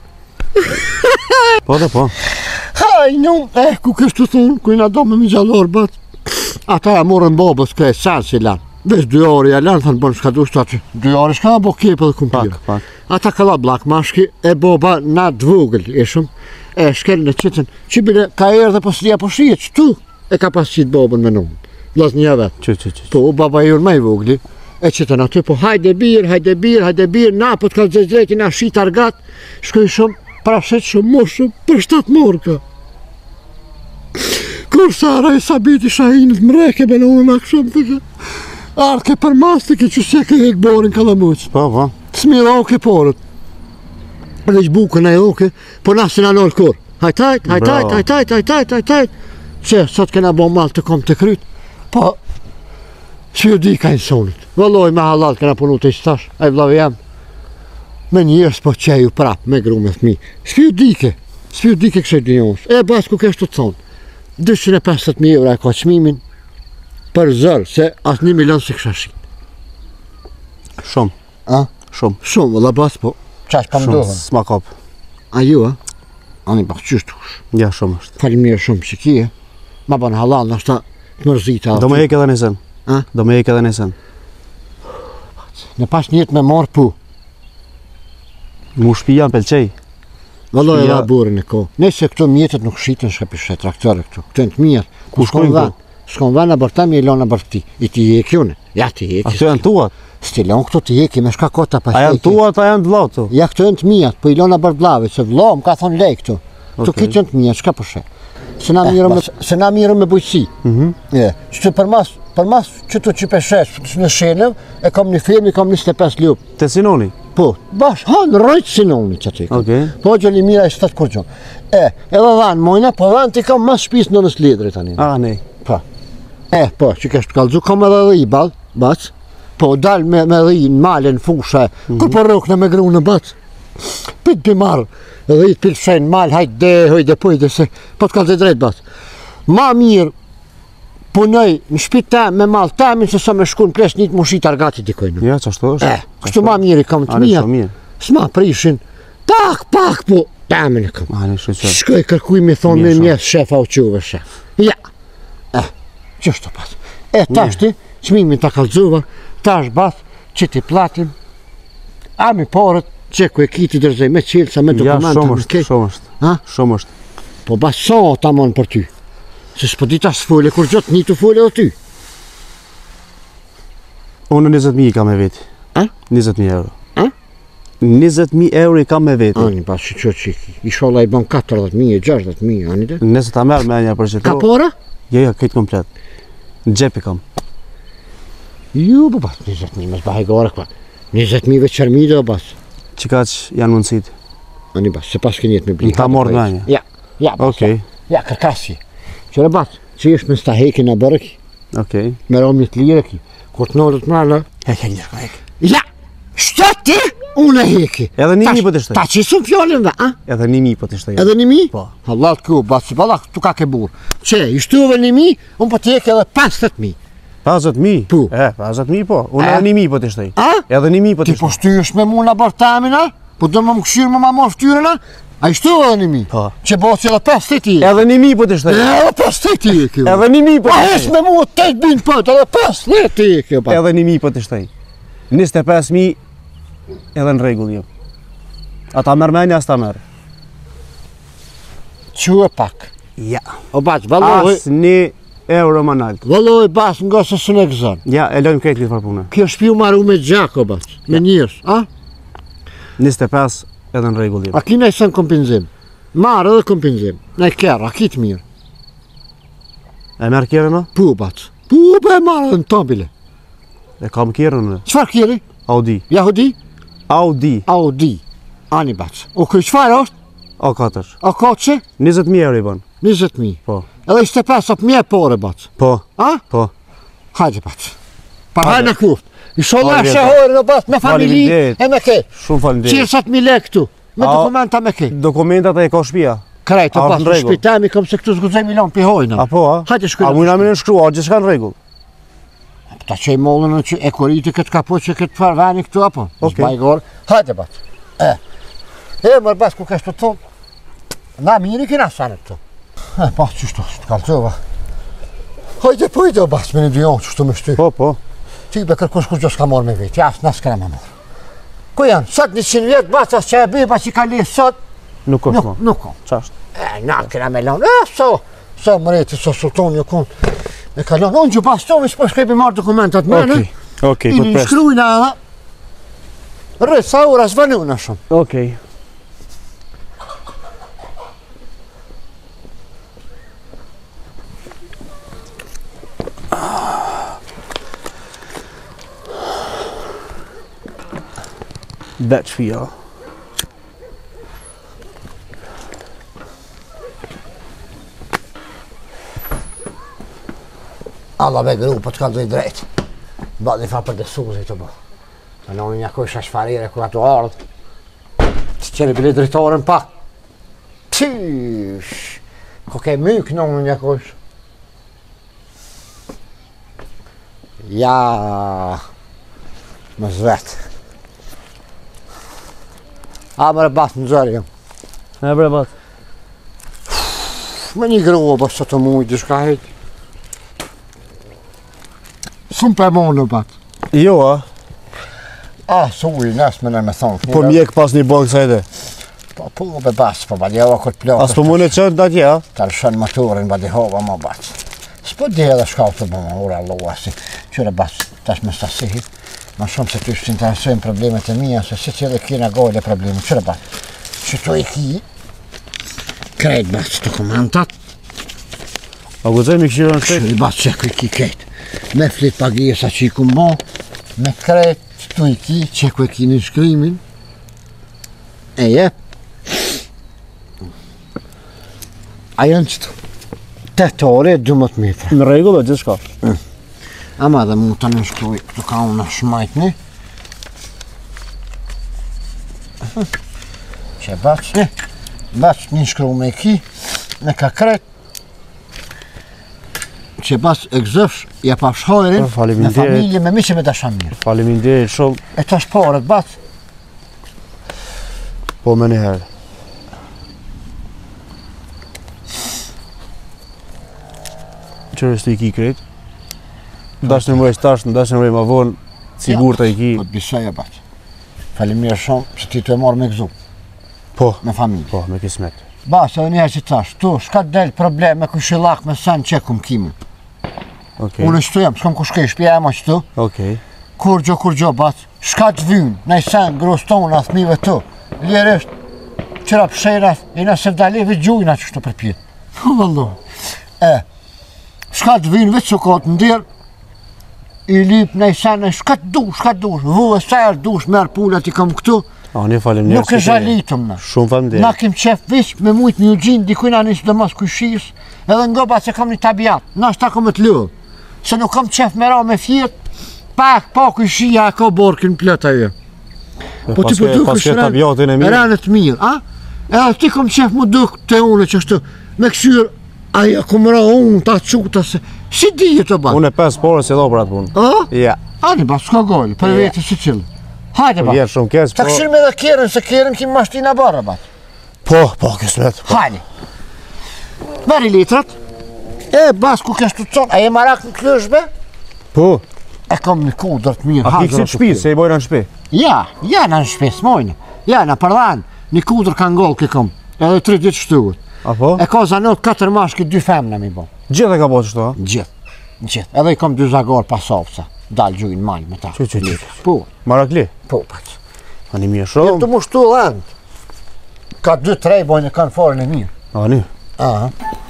Po dhe po. haj, njëm, eh, ku kështë të thunë, ku i na do me me gjallor, bat, ata ja morën babës ka e sanë si lanë. Vesh dy orë ja lanë, thënë bënë shka du shta që dy orë shka bo kepe dhe kumpira. Pak, pak. Ata këlla blak mashki e boba na dvogël ishëm, e shkel në qitën, që bile ka erë dhe poslia po shije, që tu e ka pas qitë bobën me numë. Vlas një vetë. Që, që, që. Po, baba e unë me i vogli, e qitën aty, po hajde birë, hajde birë, hajde birë, na po të ka zezreti, na shit argat, shkoj shumë, prashet shumë, mosh shumë, për shtatë morë ka. Kur Sara e Sabiti Shahinit mreke me në unë në këshëm të ke, arke për mas të ke që se ke hek borin kalamuq. Po, po. Smira oke porët. Dhe që bukën e oke, po nasin anol kur. Hajtajt, hajtajt, Bravo. hajtajt, hajtajt, hajtajt. Që sot kena bo mal të kom të kryt. Po, që ju di ka në sonit. Vëlloj me halal kena punu të istash, a i vlave jam. Me njërës po qeju prap, me gru me thmi. S'pju dike, s'pju dike kështë e dinjohës. E bas ku kështë të thonë. dyqin e pesëdhjetë mijë euro e ka qmimin për zërë, se as një milion si kësha shqit. Shumë. A? Shumë. Shumë, vëlla bas po. Qash pa Shumë. mdohën. S'ma kop. A ju, a? Ani pak qështë ush. Ja, shumë është. Faleminderit shumë që kje. Ma bën halal, nështë të mërzita. Do me hek edhe nesen. A? Do me hek edhe nesen. Në pas njët me marë pu. Mu shpi janë pelqej. Vëlloj e Ja. la burin e ko. Nëse këto mjetët nuk shiten shka pishe traktore këtu. Këto e në të mjetë. Ku shkojnë ven? Shkon ven a bërta mi e lona bërë këti. I ti hek june. Ja ti hek. A këto janë tuat? Stilon këto ti heki me shka kota pa A janë heki. tuat, a janë dlau tu? Ja këto e në të mjetë, po i lona bërë blave, se vlo më ka thonë lej këtu. Këtu Okej. këtë e në të mjetë, shka përshe. Se na mirë me, se na mirë me bujqësi. Mhm. Je, që të përmas, përmas që të që peshesh në shenëv, e kam një firmë, kam njëzet e pesë ljup. Te sinoni? Po, bash, hanë rrejtë sinoni që të i kam. Okej. Po gjëli mira e shtatë kur gjonë. E, edhe dhanë mojna, po dhanë ti kam mas shpis në nës lidri tani. A, nej. Po. E, po, që kështë kalzu, kam edhe dhe i bal, bac. Po, dal me, me dhe i në male, në fusha, kur po rukne me gru në bac. Pit bi marë, edhe i të pilë shenë malë, hajtë de, hojde, pojde, se, po të kalzu drejt bac. Ma mirë, punoj në shtëpi tem me mall temin se sa me shku në plesh një të mushit argati dikojnë. Ja, qashtu është. Eh, kështu ma mirë i kam të Ani mija. shumë mirë. S'ma prishin, pak, pak, po, temin e kam. Ani shqyqer. Shkoj kërkuj mi thonë me Mirë shumë. mjes shefa u quve shef. Ja. Eh, qështu pas. E tash ti, çmimin ta kallxova, tash bath që ti platim. A mi parët që ku e ki ti dërzej me qelsa, me Ja, dokumenta. shumë me është, ke- shumë është. Ha? Shumë është. Po bas sa ta mon për ty. Se s'po di ta s'fole kur gjotë një të fole o ty. Unë njëzet mijë i kam me veti. A? njëzet mijë euro. A? njëzet mijë euro i kam me veti. Ani pas që që që i sholla i bon katërdhjetë mijë, gjashtëdhjetë mijë, ani dhe? Nëse ta merë me nja për që Ka to, para? jo, jo, këtë komplet. Në gjepi kam. Ju, po bas, njëzet mijë, mes bahaj gore këpa. njëzet mijë veç qërmi dhe bas. Që ka që janë mundësit. Ani bas, se pas kënjet me bli. Në ta hajde, morë po me ec. nja. Ja, ja, bas. Okej, Ja, kërkasje. Qëre bas, që ish me sta heki në bërë ki, okej. me romi të lire ki. Kur të nërët mërë, Hek, hek, njërka, hek. ja, shtë ti, unë e heki. Edhe një Tash- mi po të shtoj. Ta që sun fjallin dhe, a? Edhe një mi po të shtoj. Edhe një mi? Po. Allah të ku, bas, bala, tu ka ke burë. Që, i shtuve një mi, unë po t'jek edhe pesëdhjetë mijë. pesëdhjetë mijë? Po. E, pesëdhjetë mijë po. Unë E? edhe një mi po të shtoj. A? Edhe një mi po Ti të po shtoj. shtysh me mu në abortamina, po do më më këshirë më ma morë ftyrëna, a i shtuve edhe një mi. Po. Që bo që edhe pesëdhjetë i. Edhe një mi po të shtoj. Edhe pesëdhjetë i e kjo. Edhe një mi po Pa të hesh shtoj. me mu të të binë për, edhe pesëdhjetë i e kjo pa. Edhe një mi po të shtoj. njëzet e pesë mijë edhe në regull jo. Ata merë me nja, as ta merë. Që e pak. Ja. O baq, valoj, As një euro më naltë. valoj bas nga se së në gëzën. Ja, e lojmë këtë litë për punë. Kjo shpiu maru me gjak, o baq, me njërës, a? njëzet e pesë edhe në regull jo. A ki nej sën kompenzim. Marë edhe kompenzim. Nej kërë, a ki të mirë. E merë kjerën no? Pu, baq. Pu, be marë edhe në tabile. E kam kjerën në. Qfar kjeri? Audi. Jahudi? Audi. Audi. Ani baq. O kërë qfar është? A katër. A ka që? njëzet mijë euro i banë. njëzet mijë. Po. Edhe ishte pesë apë mje pore, baq. Po. A? Po. Hajde, baq. Pa hajde në kuft. I sholla Faleminderit. shëhore në baq, me familji, Faleminderit. e me ke. Shumë falenderit. Qirësat mi le këtu. Me A- dokumenta me ke. Dokumentat e ka shtëpia. Krejt, A, o pas, në në rregull. shpitami, kom se këtu zgudzej milon për hojna. A po, a? Hajde shkoj. A mujna me në shkru, a gjithë ka në regull. Ta që i mollën në që e koriti këtë kapo që këtë farvani këtu apo? Okej. Zbajgor. Hajde bat. E. E mërë bas ku kështë të thonë. Na miri kina sanë këtu. E, pas qështu, të kalcova. Hajde pëjde o bas me një dy onë qështu me shty. Po, po. Ti be kërkush kur gjo s'ka morë me vetë, jasë na s'kena me morë. Ku janë? Sot njëqind vjetë bas as që e biba që ka li sot, Nuk është nuk, mo. nuk kom. Qashtë. E, na kena me lanë, e, so, so mëreti, so sulton një kun. E ka lanë, unë që pas to, veç po shkrepi marë dokumentat me, ne? Okej. Okej, I po një të presë. shkrujna edhe. Rrët, sa ura s'vanuna shumë. Okej. Beq fija. Alla be gru, po t'ka dojë drejt. Ba një fa për desuzi të bo. Të në një kush është farire kur ato ardhë. Të qëri bili drejtorën pak. Tysh. Ko ke myk në një kush. Ja. Më zvet. A mërë batë në zërë jam. E bre bat. Me një grua bës të të mujtë, dishka hejtë. Shumë për më në batë. Jo, a? A, su i nësë me në me thonë. Po mjek pas një bankë sa edhe. Po, po, be basë, po, badi hova këtë plakë. As po mune qënë të atje, a? Ta lëshën motorin, badi hova më basë. S'po di edhe shka të bëma, ura loa, si. Qyre basë, tash me stasihi. Ma shumë se ty shtë interesojnë problemet e mija, se si që edhe kina gojle problemet. Qyre basë, që to i ki, krejt basë dokumentat, A gudzej me këshirë në shtek? qyre basë që kuj ki krejt. Me flit pagesa që i kumbo, me krejt, tu i ki, që ku e ki në shkrymin, e jep. A janë qëtu, tetë ore, dëmët metra. Në regull e gjithë shka. Ama dhe mu të në shkruj, këtu ka unë shmajtni. Që baqë, baqë një shkru me ki, me ka kret. Që baqë e gëzëfsh, ja pa shhojrin, Po, me faleminderit. familje, me miqe me dasha mirë. Faleminderit shumë, E tash paret baqë, po me njëherë. Qërë është të i ki krejt? Dash në mëj shtash, në dash në mëj ma vonë, sigur të i ki. Po të bisoj e baqë. Faleminderit shumë që ti të e marrë me gëzu. Po, Me familje. po, me kismet. Bas, edhe njerë që tash, tu, shka del problem me kushillak me sen që kum kimin. Okej, Unë shtu jam, s'kam ku shkej, shpja e ma qëtu. okej. Kur gjo, kur gjo, bas, shka të vynë, nej sen, gros tonë, athmive tu. Ljeresht, qëra pëshera, e na se vdaleve gjujna që shtu përpjet. Po, vëlloh. E, shka të vynë, vetë që ka të ndirë, i lip nej sen, e shka të du, shka të du, vu e sajër dush, merë pullat i kam këtu, A, një falem njerë. nuk e zhalitëm na. Shumë falem Na kem qef veç me mujt me u gjinë, dikujna nisë dhe mas kushis, edhe ngoba se kam një tabiat, na shta kom e të lëdhë. Se nuk kam qef me ra me fjet, pak, pa kushia e ka borkin plët ajo. Po ti po dukesh Paske tabiatin e mirë. Ranë të mirë, a? Edhe ti kom qef mu duk të une që ashtu, me këshyr, aja kom ra unë, ta quta se, si dije të ba? Unë e pesë porë si do për atë punë. A? Ja. Ani ba, s'ka gojë, për vetë si qëllë. Hajde ba, Vjerë shumë keq, ta po. këshyr me dhe kjerën, se kjerën kim mashtina barë, ba. Po, po, kismet. Hajde. Meri litrat. E, bas ku kesh të qonë, a je marak në klëshbe? Po, E kam një kudër të mirë. a pikësit shpi, se i bojnë në shpi. Ja, ja në në shpes, mojnë. Ja, në përdan, një kudër kanë gollë ke kom. Edhe tri ditë shtugut. A po? E ka zanot katër mashki, dy femna mi bo. Gjithë e ka po qështu, a? Gjithë, gjithë. Edhe i kam dy zagar pasopsa. Dalë gjujnë malë me ta. Që, që, që. Po, Marakli. po, pat. Ani mirë Jem shumë. të mushtu land. Ka dy, trej bojnë e kanë forën e mirë. Ani. Aha.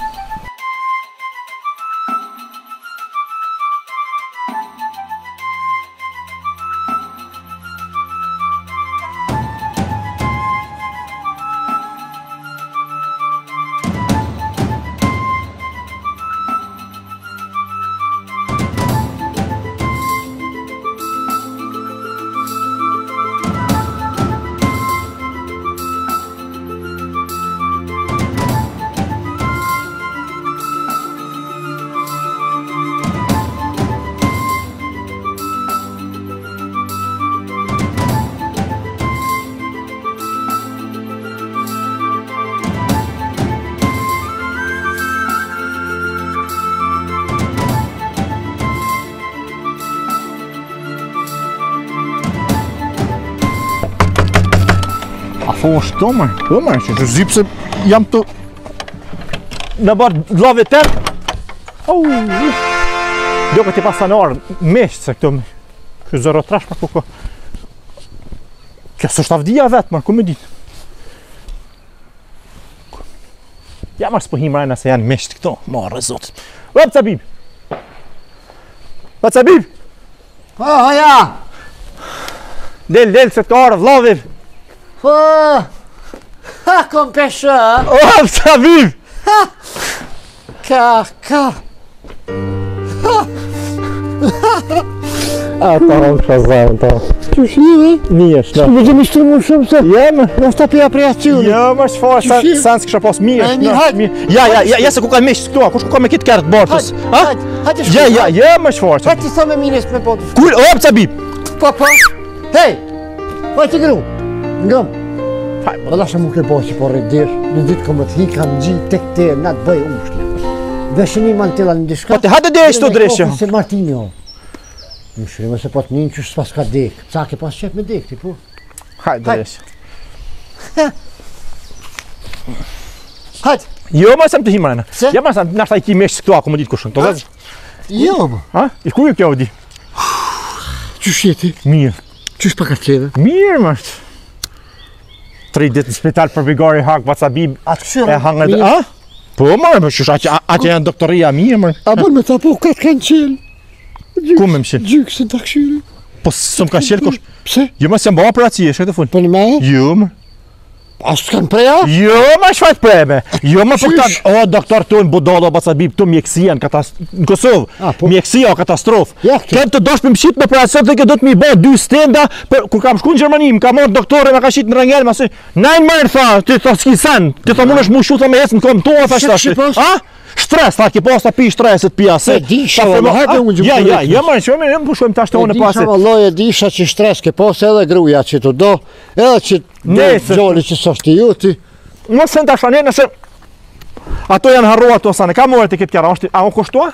Po shto mërë, po mërë, që që zipë se jam të në barë dlave tërë. Au, do këti pasanarë, meshtë se këto me, kë zërë trash për kuko. Kjo së shtavdia vetë mërë, ku me ditë. Ja mërë s'po himë rajna se janë meshtë këto, marë e zotë. Vëpë Cabib! Vëpë Cabib! Po, ja. Del, del, se të arë, vlavir! Po, ha, kom peshë, O, Cabib! ka, ka. Ata hon shazajnë ta. Që shlive? Mijesh, no. Më gjemi shtu më shumë se, Jemë, në shta pja preacioni. jo, më është farë, sa, Qyshi? sa s'kisha pas mirë. E, mirë, hajt. Ja, ja, ja, ja, se ku ka mishë këtu, a kush ku ka me kitë kërët bartës? Hajde, Ha? hajde, hajde Ja, shku. ja, ja, më është farë. Hajde ti sa me mines me botë. Kur, o, Cabib! Po, po. Hej, hajde ti gru. Ngëm. Po lashe mu ke boqë po rridir, në ditë kom të hika në gjithë tek te na të bëj ushle. Veshëni man tila në dishka. Po te hajde dhe ishtë të dreshë. Se Martini o. Më shrime se po të njën që s'pas ka dek. Ca ke pas qef me dek ti po. Hajde Hajde. dreshë. Hajde. Jo, më sem të himrena. Pse? Ja, më sem, nashta i ki mishë këtu, ako më ditë kushën. To dhe? Jo, bo. Ha? I ku ju kjo di? Qysh jeti? Mirë. Qysh pa kartjeve? Mirë, më është. Tri ditë në spital për bigari hak, pa Cabib. Atë këshyra. E hangër dhe, a? Po, mërë, më shush, aqë aqë janë doktoria mirë, mërë. A bon me ta po katë kanë qelë. Ku me më shilë? Gjykë se ta këshyre. Po, së më ka shilë kush? Pse? Jo, më se më bëha operacije, shkë të funë. Po në me? Jo, më. A s'kan preja? Jo, më shfajt preme. Jo, më për Qysh? këta, o, doktor tonë, budalo, Bacabib, të mjekësia në katas- në Kosovë. A, po. Mjekësia o katastrofë. Ja, këtë. Këtë të dosh për më shqit me operacion të ke do të mi bë dy stenda, për, kur kam shku në Gjermani, më ka marrë doktore, më ka shqit në rangel, më se, najnë marrë, tha, ti tha s'ki sen, ti tha mund është mu shu, tha me jesë në kom toa, tha Shit, shtash. shit, pos. A? Stres, tha, ki pas ta pi streset, pi ase. E di, Ta shava, fillon- më hajde A? unë gjë Ja, për ja, vetë. ja, më shumë, më pushojmë tash të unë Disha pasi. valloj e disha që shtres ke pas edhe gruja që të do, edhe që do Nesër. gjoli që s'është juti. Mos sen tash anë nëse ato janë harruar ato sa ne ka morë ti këtë kjara, është a u kushtua?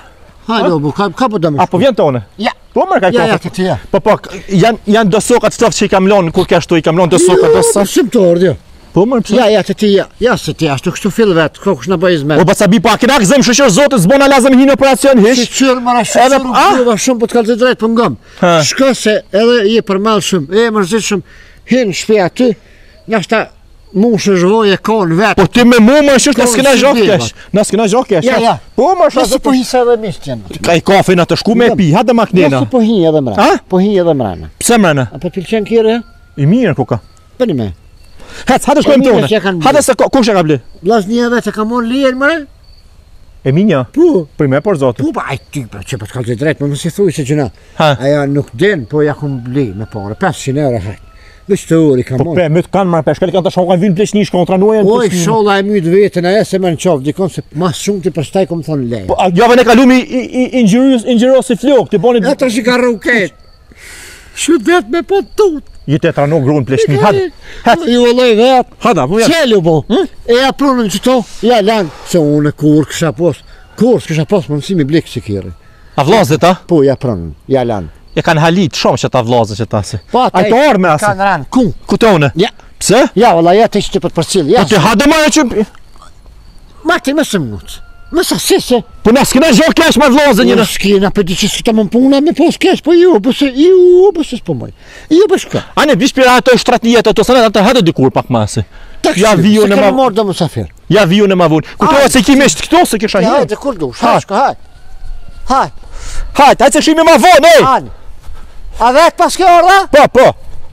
Hajde, bu, ka, ka po dëmë. Apo vjen tone? Ja. Po më ka Ja, ja, kafe. të tja. Po po, janë janë do sokat stoftë që i kam lënë kur ka shtu i kam lënë do sokat do sa. Sim të ordi. Po më pse? Ja, ja, të tja. Ja, se tja, ashtu kështu fill vetë, ko kush në bëj O zmet. bacabi pa kena gzim shoqër zotit zbona lazëm hinë operacion Si hiç. qërë mëra Edhe- shumë, ah? shumë, shumë, po të kalë të drejtë për ngëm. Ha. Shko se edhe je përmell shumë, e mërzit shumë, hinë shpe aty, nashta mu shë zhvoj e konë vetë. Po ti me mua më shoq na Po, s'kena si zhok di, kesh. Na s'kena zhok kesh. Ja, ja. Po më shoq. Nëse po hisa edhe misht jenë. Ka i kafe na të shku me pi, ha dhe maknena. Nëse po hi edhe mrena. A? Po hi edhe mrena. Pse mrena? A po të pëlqen kire? I mirë kuka. Bëni me. Hec, ha të shkojmë E mirë që ja tonë. kanë Ha të se ko- kush e ka ble? Vllaznia vetë ka mon lijen mëre? E minja. Po. Për me por zotit. Po, pa, aj ty, pa, që po të kalë të drejtë, më mësi thuj se gjëna. Ha. Aja nuk din, po ja kum bli me pare, pesëqind euro hajt. Veç të uri ka Po mon. pe, më të kanë marrë peshkë, kanë të shokan vinë pleqnish kontra nuajën. Oj, sholla e mytë vetën, aja se më në qovë, dikon se mas shumë të përstaj kom thonë lejë. Po a, jave ne kalumi injurios injurios si flok, ti boni E të shi ka rruket. Shut vetë me po tut. jetë trano gruan pleqni. Ha. Ju vëlloj vetë. Ha, po ja. Qelu bo. E ja prunën që to, ja lanë. Se unë kur kësha pos, kur s'kësha pos mundësi mi blikë që kiri. A vllazët a? Po, ja prunën, ja lanë. E kanë halit shumë që ta vllazët që ta se. Po, Ai të orme asë. Kanë ranë, ku? Kutone. Ja. Pse? Ja, vëlla, ja të ishte për të përcil, ja. Po ti ha dhe marrë që Ma ti më së mënut. Më sa sese. po na s'kena zhok kesh me vllazën Një njëra. në shkina, për di që s'kita më puna me pos kesh, po ju, po se, ju, po se s'po moj. Ju, po shka. A ne vish për ato shtratnijet ato sa ato hadë dikur pak mase. Ja viju në ma morë do musafir. ja viju në ma vun. Kujtohet se kimi është këto se kisha Ja, hirë. hajde, kur dush, Ha. hajde, shko, hajde. Hajde, Hajt, hajt se shimi ma vonë, ej. hajde. A vetë pas ke orda? Po, po.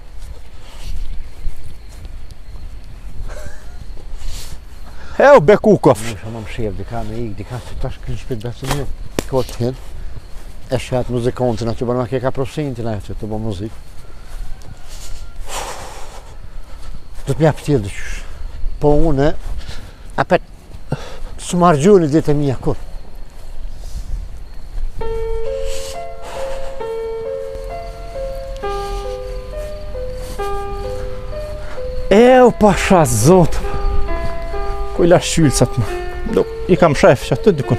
Eo Bekukov. Shumë më shqef, dika me ik, dika se tash kënë shpit besë një. Ko të hinë. E shatë muzikontin, aty bërë ma ke ka prosintin e që të bo muzik. Do të mja pëtjel dhe qysh. Po une, apet, së margjuni ditë e mija kur. Eo pasha zot. Ku i la shylcat më. Do, i kam shef që atë dikun.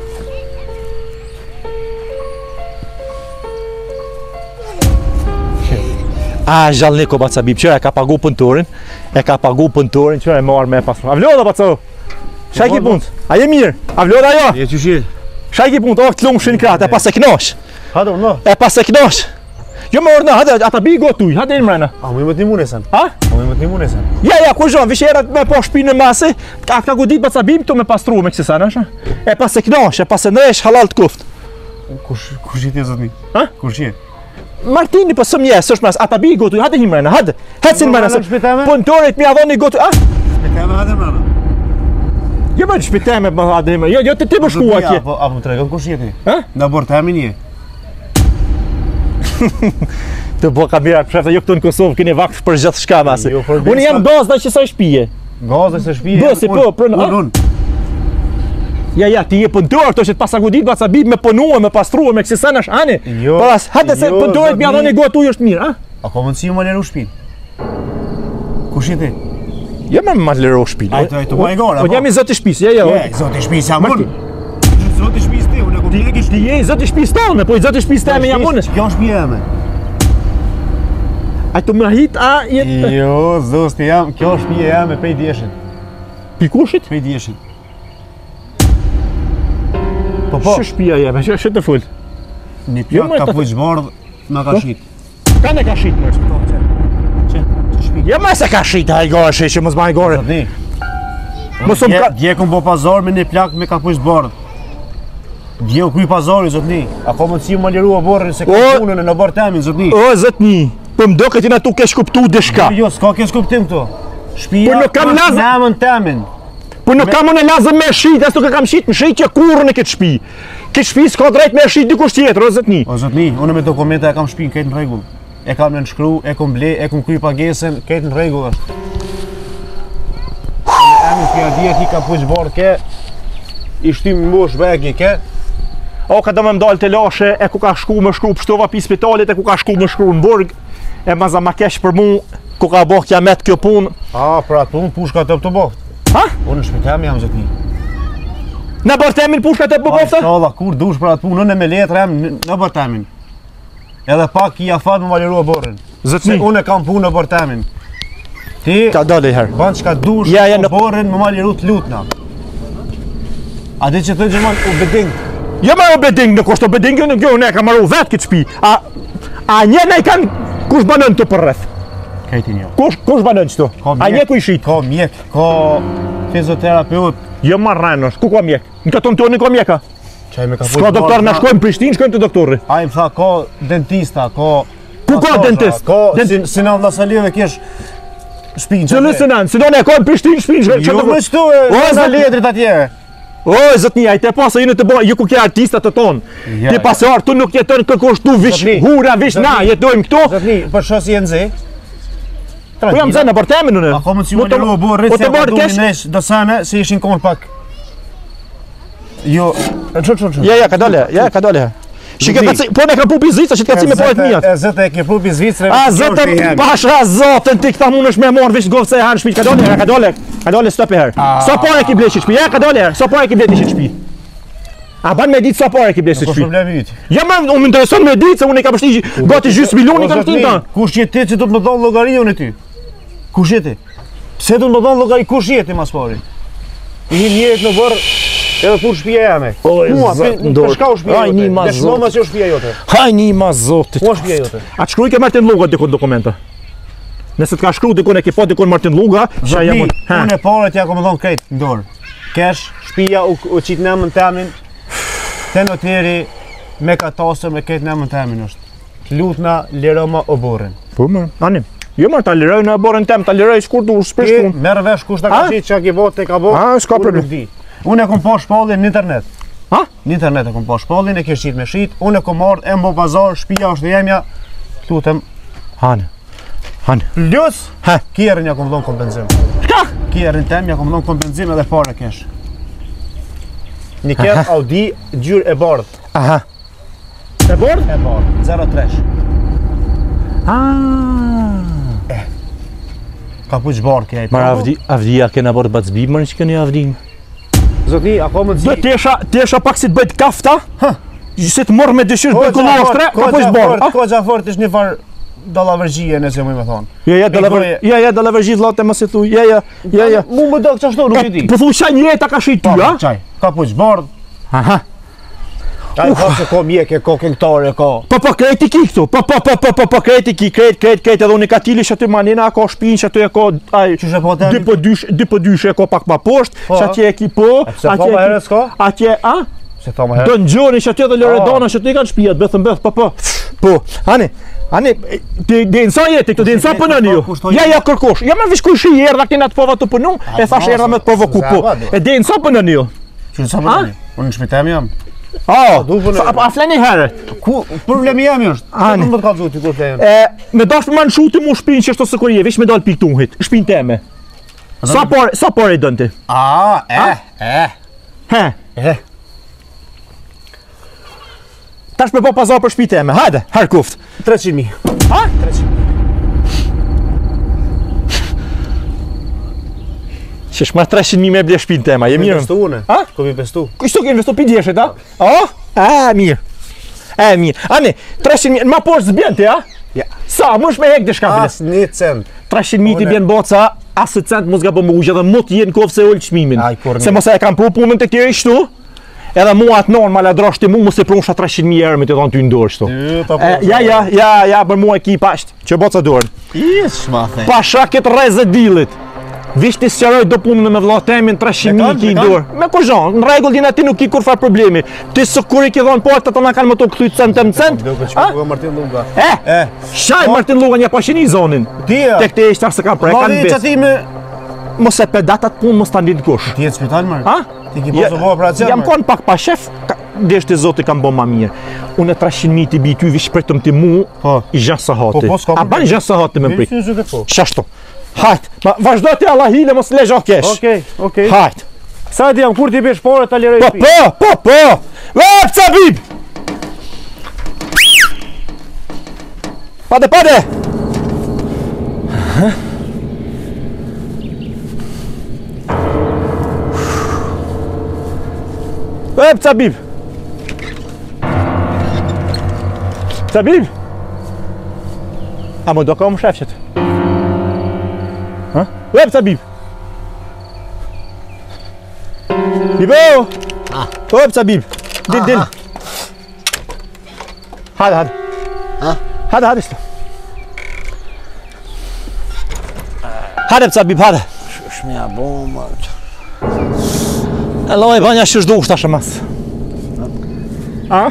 A, gjallë Niko Bacabib, që e ka pagu pënturin, e ka pagu pënturin, që e marrë me pasur. A vloda, Baco? Shaj ki punt, a je mirë? A vloda jo? Je që shi? Shaj ki punt, o, të lumë shinë kratë, e pas e knosh. Hado, no. E pas e knosh. Jo më orna, hajde, ata bi gotuj, hajde në mrena. A më i më të një mune sen? Ha? A më i më të një mune sen? Ja, ja, kur zhon, visherat me po shpinë në mase, ka ka godit Bacabib këtu me pastru me kësi sa, nësha? E pas e knosh, e pas e ndresh, halal të kuft. Kush, kush je ti zotni? Ha? Kush je? Martini po së mjes, është mas, ata bi gotuj, hajde një mrena, hajde. Hecin mrena, se Shpiteme? punëtorit mi adhoni gotuj, a? Shpiteme hajde mrena. Jo më shpiteme, më hajde një mrena, jo, jo, të ti më shkua kje. Apo, apo më tregon kush je ti? Ha? Në borë të amin je? Të bo kamera të shefta, jo këtu në Kosovë, keni vaksh për gjithë shka mase. Jo, për Unë jam besa- gazda që sa shpije. Gazë se shpije. Bo, si po, prënë, a? Unë, unë. Ja, ja, ti je punëtor, to që të pasa godit Bacabib me punua, me pastrua, me kësi sa nash ani. Jo, Pas, hajde se jo, punëtorit mi zotni. adhoni gotuj është mirë, a? A ka mundësi më leru shpinë? Kush je ti? Jo më më lëro shpilë. Ajto, ajto, ma e gara, Unë po. jam i zoti shtëpisë, ja, ja. Je, zoti shtëpisë jam unë. Zoti shtëpisë ti, unë e kuptoj që Ti je i zoti shtëpisë tonë, po i zoti shtëpisë teme jam unë. Kjo është shtëpia ime. Ai të më hit a jetë Jo, zosti jam, kjo është shtëpia jame prej djeshit. pikushit? Prej djeshit. Po po, Shë shtëpia jeme, që është të ful. një Jo, plak më ka ta- fuq bardh me ka Po? shit. Ka ne ka shit më. Që, që shtëpi. Jo më se ka shit ai gore, që mos më gore. Zotni. Mos um ka Dje kom bo pazar me një plak me ka fuq bardh. Dje u kry pazari, zotni. A ka mundësi më lirua borën se ka O- punën në borë temin, zotni. O zotni, po më do këtë na tu kesh kuptu dishka. Jo, s'ka kesh kuptim këto. Shtëpia Po nuk kam është lazë- në emën temin. Po nuk kam unë lazëm me shit, as nuk e kam shit, më shit që kurrë në këtë shtëpi. Këtë shtëpi s'ka drejt me shit dikush tjetër, o zotni. O zotni, unë me dokumente e kam shtëpinë këtë në rregull. E kam në nënshkru, e kam ble, e kam kry pagesën, këtë në rregull është. Unë emi s'kja djetë i ka puq bardh ke, i shtim në mosh vegi ke. O ka do me mdal të lashe, e ku ka shku më shkru pështova pi spitalit, e ku ka shku më shkru në burg, e ma za ma kesh për mu, ku ka boh kja met kjo punë. A, pra atë unë pushka të të boft. Ha? Unë në shpitemi jam zotni. Në bërtemin pushkat e bëbofta? Inshallah, kur dush për atë punë, unë me letra jam në në bërtemin. Edhe pak i afat më valirua borën. Se Zotni. unë e kam punë në bërtemin. Ti Ka dalë herë. ban çka dush Ja, ja, në në- borën më valiru të lutna. A di që të gjëman u beding? Jo më obeding në kosto obeding në kjo ne ka marrë vetë këtë shtëpi. A a një ne kanë kush banon të për rreth? Kajti një. Kush kush banon këtu? Ka A mjek. një ku i shit? Ka mjek, ka fizioterapeut. Jo marrënosh. Ku ka mjek? Në katon tonë ka mjeka. Çaj me ka S'ka doktor na shkojmë në Prishtinë, shkojmë te doktori. Ai më tha ka dentista, ka Ku ka dentist? Ka Dent- sin Sinan Lasalive kesh shpinë. Çelë sinan, si do ne ka në Prishtinë, shpinë. Jo më shtu e O, na zot- letrit atje. O, zotni, ai te pasa jeni të bëj, ju ku ke artistat të ton. Ja, Ti ja. pasor, tu nuk jeton kërkosh tu vish Zotni, hura, vish na, zotni. jetojmë këtu. Zotni, për shosi e nxe. Po jam zënë në bërtemin unë. A ka mund si Mo unë të- lu borë po se të ka bërë du kesh. nesh do sana se ishin kon pak. Jo, çu çu çu. Ja, ja, ka dole, ja, ka dole. Shikë Zotni. ka po ne ka pupi zica që të kacime po e të mijat. E zëtë e ke pupi Zvicrën. A zotën pasha zotën ti këta mundesh me marr veç govë se e han shtëpi. Ka dole, ja, ka dole. Ka dole stop e herë. Sa parë ke blesh shtëpi? Ja, ka dole herë. Sa parë ke blesh shtëpi? A ban me ditë sa parë ke blesh Po shtëpi? problemi yt. Ja më unë më intereson me ditë se unë kam shti gati gjys milioni kam shtin ta. Kush je ti që do të më dhon llogariun e ty? Kush je ti? Pse do të më dhon llogari kush je ti mas pari? I një njerëz në varr edhe kur shtëpia jame. Oj, Mua, zot, për ndor. për shka u shtëpia Aj, jote? një ma Dëshmo zot. ma që u shtëpia jote. Haj një ma zotit. Ku është shtëpia jote? A të shkruaj ke Martin Luga dikon dokumenta? Nëse të ka shkru dikon e ke po dikon Martin Luga, qa jam Zotni, unë. Ha. unë e parë t'ja kom dhon krejt në dorë. Kesh, shtëpia u, u qit në emën temin. Te noteri me katasër me krejt në emën temin është. Lutna liroma o borën. Po më, anim. Jo më ta liroj në borën tem, ta liroj shkur du, Ti shpesh pun. merr vesh kush ta ka A? qit çka ke bot te ka bot. A, s'ka unë problem. nuk di. Unë e kom pa shpallin në internet. Ha? Në internet e kom pa shpallin, e ke shit me shit. Unë e kom marrë e mbo pazar, shtëpia është e jemja. Lutem, Hanë. Hanë. lus. Ha. Kjerën ja kom dhon kompenzim. Shka? Kjerën tem ja kom dhon kompenzim edhe fare kesh. Një kjerë Audi gjyrë e bardhë. Aha. E bord? E bardhë, zero tre. Ah. Ka puq bardhë kja i Mara avdi, avdia kena bërë bacbi, mërë që keni avdim. Zotni, a ka më të Do zi? t'esha, t'esha pak si të bëjt kafta, si të morë me dëshirë të bëjt kolostre, ka po bord. Ko Gjafort është një farë dallavërgjie nëse më i më thonë. Ja, ja, do la Mikroje. ja, ja, do la vërzhi vllate mos e thuj. Ja, ja, ja, ja. Mu më do këtë ashtu, nuk e di. Po thuj sa një ta ka shit ty, a? Qaj, ka puq bardhë. Aha. Ai ka se ka mjeke, ka këngëtare, ka. Po po kreti ki këtu. Po po po po po po kreti ki, kret kret kret edhe unë katili që aty manina ka shpinë, që aty e ka ai Qysh e po tani? dy po dysh, dy po dysh e ka pak më poshtë, Po, që atje e ki po, E pse atje po e më ki- herës ka? Atje, a? Se tha më herë. Do ngjoni që atje dhe Loredana Ah. që aty kanë shtëpiat, bethën beth, po po. Po, ani, ani, ti din sa jeti këtu, din sa jeti, punoni po, ju? kushto Ja, jeti? ja kërkosh. Ja më vish kush i erdha kena të pova të punu, e thash mos, erdha me të provoku po. zava, do. E din sa punoni ju? Qysh sa më tani? Unë në shtëpi tem jam. Ah, du punoj. a a flani herë. Ku problemi jam është? Ani. Nuk më të kallëzu ti kur flejem. E, me dash për man shuti mu shpinë që është të sëkurje, vish me dal piktunhit, shpinë teme. Sa por, sa por e dën ti? A, e, e, He, e. tash me po pazar për shpinë teme, hajde, har kuft. treqind mijë. Ha? Që shma treqind mijë me ble shpinë tema, je mirë? Investu une. Ha? Ko mi investu. Kështu ke investu pi djeshet, a? A? A, mirë. E, mirë. Ani, treqind mijë, ma poshtë zbjen ti, a? Ja. Sa, mësh me hek dhe shka As një cent. treqind mijë ti One. bjen boca, asë cent mos ga bo më ujë, edhe mu të jenë kovë se ullë qmimin. Aj, kur Se një. mos e kam pru punën të këtiri shtu, edhe mua atë normal e droshti mu, mos e prunë shta treqind mijë erë me të thonë ty ndorë shtu. Ty, ta E, ja, ja, ja, ja, për mua e ki pasht, që boca dorë. Is, shma the. Pasha këtë rrezë dilit. Vishti sqaroj do punën me vllatemin treqind mijë Me ki kanë, me dorë. Me kurzon, në rregull din aty nuk ki kur far problemi. Ti së kur i ki dhon portat ata na kanë më të kthy cent em cent. Do këtë A? shkoj Martin Lunga. E, E, shaj Martin Luga një pashini zonin. ti ja. Tek te ishta se ka prej kanë Vladi bes. çati me Mos e pedatat punë mos ta ndit kush. ti je në spital më. Ha? Ti ki poso po operacion. Jam mër. kon pak pa shef, ka- deshti zoti kam bo ma mirë. Unë treqind mijë ti bi ty vish pritëm ti mu, Po. i gjatë sa hati. Po, po, s'ka A ban problem. gjatë sa hati me prit. Ti ju po. Shashto. Hajt, ma vazhdo ti Allah hile mos lezho kesh. Okej, okej. Hajt. Sa ti jam kur ti bësh porë ta liroj Po, shtëpi. po, po, po! Vap, Zabib! Pade, pade! Web Zabib. Zabib. A më do ka më shefqet. Ha? Web Zabib. Bibo. Web Zabib. Dil dil. Hadi hadi. Ha? Hadi hadi işte. Hadi Zabib hadi. Shmja bomba. E loj banja që shdush tash e mas. A?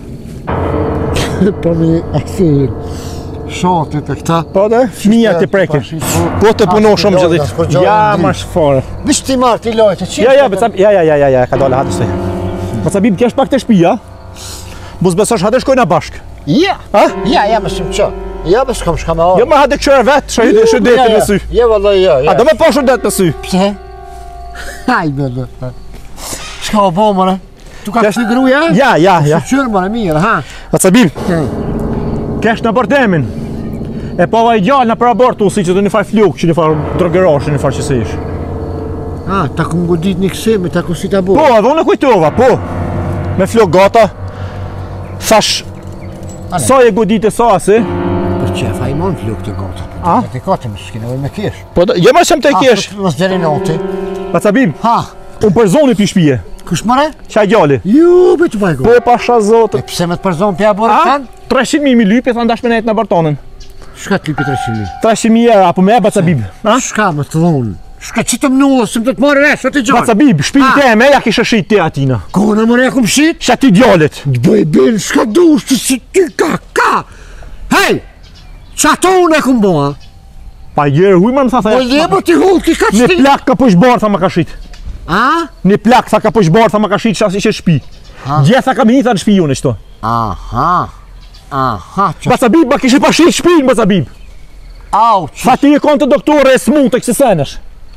Po mi athir. Shotit e këta. Po dhe, fëmija të prekin. Po të puno shumë gjithit. Ja, ma shfarë. Vish ti marrë ti lojtë, që? Ja, ja, Zabib, ja, ja, ja, ja, ja, ka dole hadi se. Zabib, kesh pak të shpia. Bus besosh hadi shkojna bashk. Ja, Ha? ja, ja, më shumë që. Ja, më shkam shkam e orë. Jo ma hadi qërë vetë, shë shë detin me sy. Ja, vëllaj, ja, ja. A do me po shë det me sy. Pse? Hajde, dhe. Shka o bo, mëre? Tu ka Kesh- këtë gruja? Ja, ja, ja. Qërë, mëre, mirë, ha? Zabib, kesh në bërdemin. E pova i gjallë në për abortu, si që të një far flukë, që një far drogerosh, që një far qëse ish. Ha, ta ku ngodit një kësimi, ta ku si ta bo. Po, edhe unë e kujtova, po. Me flokë gata. Thash, sa e godit e sa, si? Për qef, a i mon fluk të gota. A? Të kate më shkine, oj me kesh. Po, jo ma qëm të i kesh. Mos deri noti. Pa Zabib, Ha, unë për zoni për shpije. kush mëre? Qa gjalli. Ju, be të bajko. Po e pasha E zotë. pse me të përzon për jaborë A? kanë? trescientos mijë mi lypi, thanë dash me nejtë në bartonën. Shka të lipi trescientos mijë? trescientos mijë euro, apo me e ba Zabib. A? Shka më të dhonë? Shka që të mnullë, së më të të marrë resh, të Ba gjonë. Zabib, shpinë A? te me, ja kisha shit te atina. Kone mëre e kum shit? Qa ti djallit. Bëj bin, shka dush të si ty ka, ka. Hej, qa to unë e kum bo, ha? Pa jere huj më më tha Po tha. jebo ti hull, ki ka Një qëti. plak ka push barë, tha ma ka shit. A? Një plak, tha ka push barë, tha ma ka shit, qas ishe shpi. Gjetha ka mi, tha në shpi unë qëto. Aha. Aha, qa. Ba Zabib, ba kishe pa shit shpinë, ba Zabib. Au, që. Tha ti e konë të doktore e smu të kësi senësh.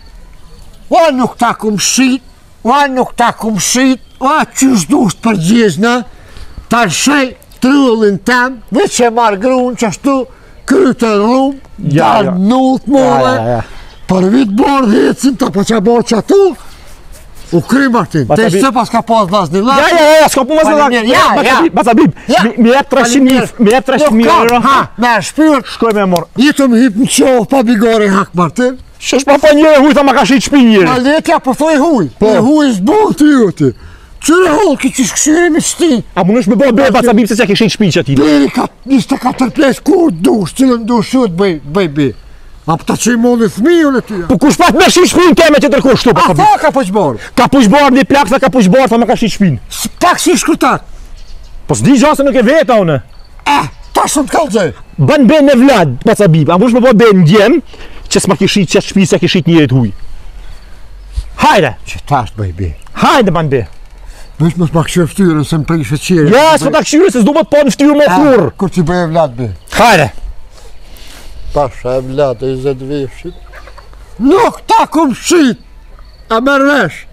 Ua nuk ta kum shit, ua nuk ta kum shit, ua qysh dush të përgjizna, ta shej tryllin tem, veç e marrë grunë që ashtu, krytë e rrumë, Ja, dalë ja. nullët Ja, ja, mëve, ja. për vit bordë hecin, ta po qa bo që atu, u kry Martin, Ba te Zabib- që pas ka pas vlas një Ja, lakë, ja, ja, s'ka pu më zë Faleminderit, ja, Ba ja. Zabib, Ba Zabib, Ja. mi- mi jep trescientos mijë, mi jep trescientos mijë euro. ha, me shpyrt, Shkoj me morë. jetëm hip në qovë pa bigore hak Martin, Shësh pa pa njëre huj, tha ma ka shit shpinë njëre. ma letja po thoj huj, e huj s'bol të joti, qëre hull ki qysh këshyri me qëti, A më nësh me bo be, Ba Zabib, se që ke shit shpinë që atina. Beri ka njështë katër ples kur dush, cilën dush ju të bëj, bëj bi. A pëta që i molli thmiju në ty. Po kush pat me shit shpinë teme që tërko shtu, Ba A Zabib. tha ka pëqborë, Ka push barë një plak, tha ka push barë, tha ma ka shit shpinë. tak si shkrutar. Po s'di gja se nuk e veta une. Eh, ta shumë të kalëgjej. Ban be në vlad, Ba Zabib, a më nësh me bo be në djem, që s'ma ki shit qëtë shpi, se ki shit njërit huj. Hajde, Që ta është bëj bi. hajde ban be. Vesh mos ma këshë ftyrën se më prishe qire. Ja, s'po ta këshyre, se s'du më të po në ftyrë me furë. Kur që bëj e vlad bi. Hajde. Pasha e vlad e i zetë veshit. Nuk ta kum shit. A merë vesh.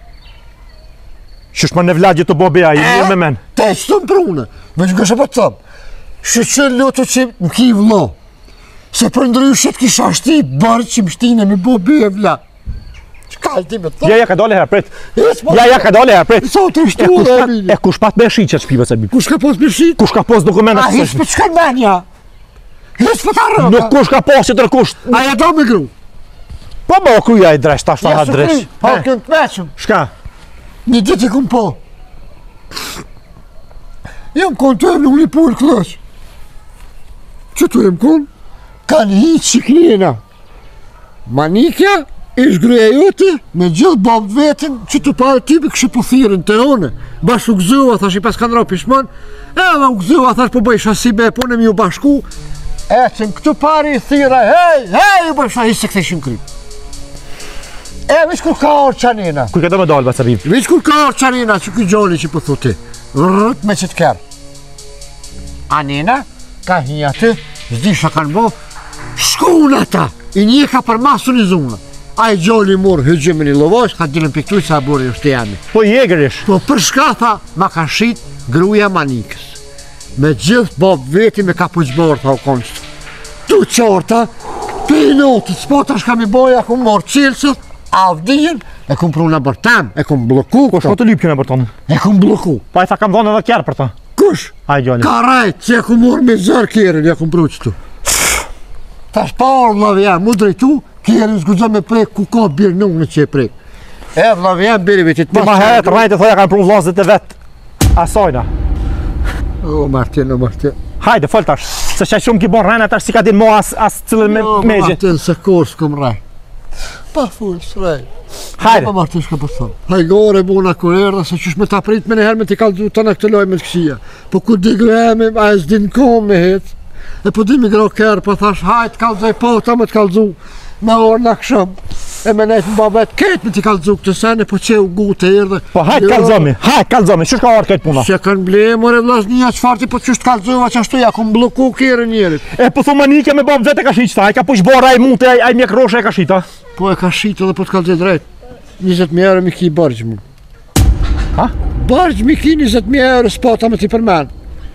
Qysh më në vlad që të bo beja, i mirë me men. Te që të më prune. Veç gëshë po të thëmë. Shqyqën lutë që më ki vlo. Se për ndryshet kisha shti bërë që më shtine me bo bi e vlad. Qka e ti me të Ja, ja, ka dole her, pret. thëmë? Ja, ja, ka dole her, pret. Sa të E shtu kush dhe e pat, vini. e kush pat me shit që të shpi, Ba Zabib. Kush ka pos me shit? Kush ka pos dokumentat A që hish për qëkan menja? Hish për ta rëka? Nuk kush ka pos që tërkush. A ja do me gru? Po më o kryja i dresh, ta shta ha dresh. Po kënë të meqëm. Shka? Një dit i kum po. Jem konë të emë në një purë klëq. Që tu jem konë? Kanë hitë shiknina. Manikja, ish gruja jote, me gjithë babë vetin, që të parë tipi kështë po thirën të one. Bashkë u gëzua, thash i pas kanë ra pishman, edhe u gëzua, thash po bëj shasi me po në mi u bashku, e që në këtu pari i thira, hej, hej, u bëj shasi se këtheshim kryp. E, vish kur ka orë qanina. Kuj ka do me dalë, Ba Zabib. Veç kur ka orë qanina që këj gjoni që po thuti, rrët me që të kërë. Anina, ka hi aty, zdi shë kanë bo, shkun ata, i një ka për masu një zunë. A i gjoli murë hëgjëmin i lovosh, ka dilën piktuj sa burë i është jemi. Po jegërish. Po për shka tha, ma ka shit gruja manikës. Me gjithë bob veti me ka pëgjborë, tha u konçtë. Tu qorta, pe i notit, s'po tash kam i boja ku morë qilësët, Avdin, e kom pru në bërtam, e kom bloku Kush ka këto. të lyp këna për tonë? E kom bloku. Pa i tha kam dhënë edhe kjerë për ta. Kush? Aj gjallë. Ka rajt, që e kom morë me zërë kjerën, ja kom pru qëtu. Tash pa orë vlavë jam, mu drejtu, kjerën s'gudzë me prek, ku ka birë në që e prek. E vlavë jam, beri vetit Ti ma herët rajt e thoja kanë pru vllazët e vet. Asajna. O, Martin, o, Martin. Hajde, fol tash. Se që shumë ki bon rajna tash si ka din mo as, as cilën me O, megje. Martin, se kur s'kom raj. Pa full, s'raj. Hajde. Pa Martin, s'ka përthon. Hajgore, bona kur erda, se qysh me ta prit me neherë me t'i kalzu të në këtë loj me të kësia. Po ku di gremi, a e s'din kom me het. E po di mi gro kërë, po thash, hajt kalzoj po, ta me t'kalzu. Me orë në këshëm. E me nejtë më babet, ketë me t'i kalzu këtë sene, po që u gu të erdhe. Po hajt kalzomi, hajt kalzomi, që shka orë këtë puna? Që kanë ble, more vllaznia, qëfar ti po qysh t'kalzova qashtu, ja kom bloku kjerë njerit. E po thuma nike me bab vetë e ka shqita, ai ka push bora, ai mute, ai, ai mjek roshe e ka shqita. Po e ka shqitë edhe po t'kalzoj drejt. njëzet mijë euro mi ki bargjë mu. Ha? Bargjë mi ki njëzet mijë euro s'pata me t'i përmen.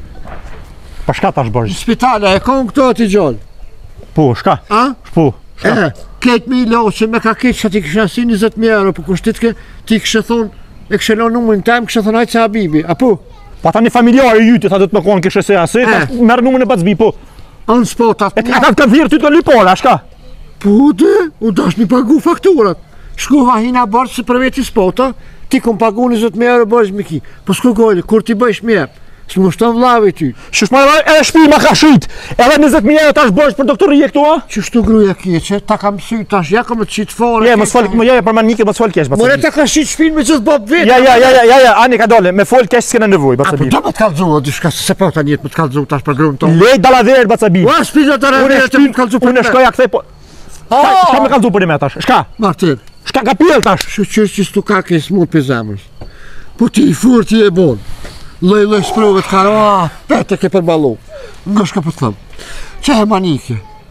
Pa shka tash bërgjë? Spitale, e kon këto ati gjallë. Po, shka? A? Po, shka? E, ketë mi lo që me ka ketë që ti kësha si njëzet mijë euro, po kushtit ke ti këshë thonë, e këshë lo numërin tem, këshë thonë hajtë se Habibi, apo? Pa ta një familjari jyti, ta do të më konë kështë se asi, ta E. merë numën e Bacbi, po. Anë spotat. E ata të kanë thirë ty të lipora, shka? Po dhe, u dash mi pagu fakturat. Shkuva hina barë se për veti spota, ti kom pagu njëzet mijë euro barë mi ki. Po s'ku gojli, kur ti bëjsh mjep, s'mu shton vlave ty. Shush ma edhe shpi ma ka shit, edhe njëzet mijë euro tash bërgjë për doktorije këtu, a? Që shtu gruja keqe, ta kam sy tash, ja kam të qitë fare. Je, mos fol, më je për manike, mos fol keq, More Bacbi. ta ka shqitë shpinë me gjithë bab vetë. Ja, ja, ja, ja, ja, ja, ani ka dole, me fol keq s'kena nevojë, A, po Bacbi. ta me t'kallzu, o dishka se po ta njetë me t'kallzu tash për grunë tonë. Lej dallaverë, Bacbi. Ua, shpizë të Unë rëndire të me shpin, t'kallzu për unë me. shkoja kthej po. Shka, shka me kallzu për me tash? Shka? Martin, Shka ka pjell tash? shëqyrë që s'tu ka ke smut për zemrës. Po ti i fur ti e bon. Loj loj sprove të karo, a, pete ke përbalu. Nga shka për të thëmë. Që e manike?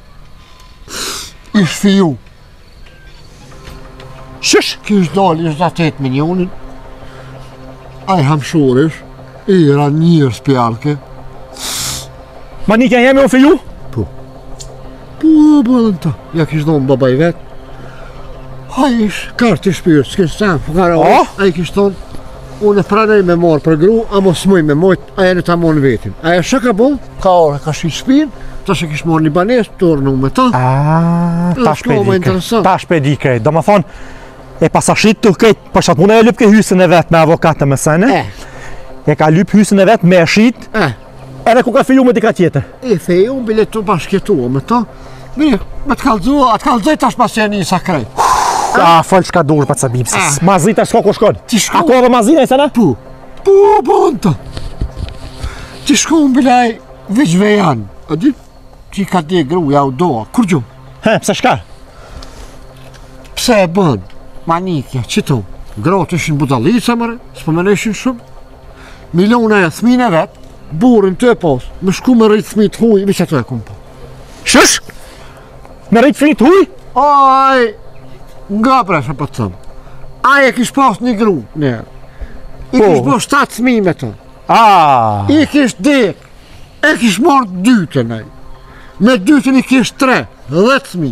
Ish fiju. Shush? Kish doli ish da tetë milionin. Aj hamshurish. Ira njërë spjarke. Manike jemi o fiju? Po, bëllën ta. Ja kish dhonë baba i vetë. Haj ish, kartë i shpyrë, s'kish samë, fukara O? A i kish thonë, unë e pranej me marë për gru, a mos muj me mojt, aja në ta monë vetin. Aja shë ka bo, ka orë, ka shi shpinë, ta që kish marë një banes, të orë në me ta. Ah, Edhe tash shko pe më di interesant. krejt, tash pe di krejt. Do më thonë, e pasashit të krejt, për shatë mune e lyp ke hysën e vetë me avokatë më sene, E, e ka lyp hysën e vetë me e shit, e, edhe ku ka fiju me dika tjetër. e feju, biletu bashkjetua me ta. Mire, me t'kallzua, a t'kallzoj tash pas e një sa krejt. A, fol shka dur pa ca bipsi. Ah. Mazita s'ka ku shkon. Ti shko- A ko edhe mazina e sena? Pu, pu, bon ta. Ti shku më bilaj veçve janë, a di? Ti ka di gruja u doa, kur gjumë? He, pse shka? Pse e bën? Manikja, qëto? Gratë ishin budalica mëre, s'po meneshin shumë. Milona e thmin e vetë, burin të e pas, më shku me rritë thmi të huj, veç ato e kumë pa. Shush? Me rejtë frit huj? Aj, nga presha për të thëmë. Aj e kish pas një gru, njerë. I Po. kish po shtatë thmi me të. Ah, I kish dek, e kish marrë dytën aj. Me dytën i kish tre, dhe thmi.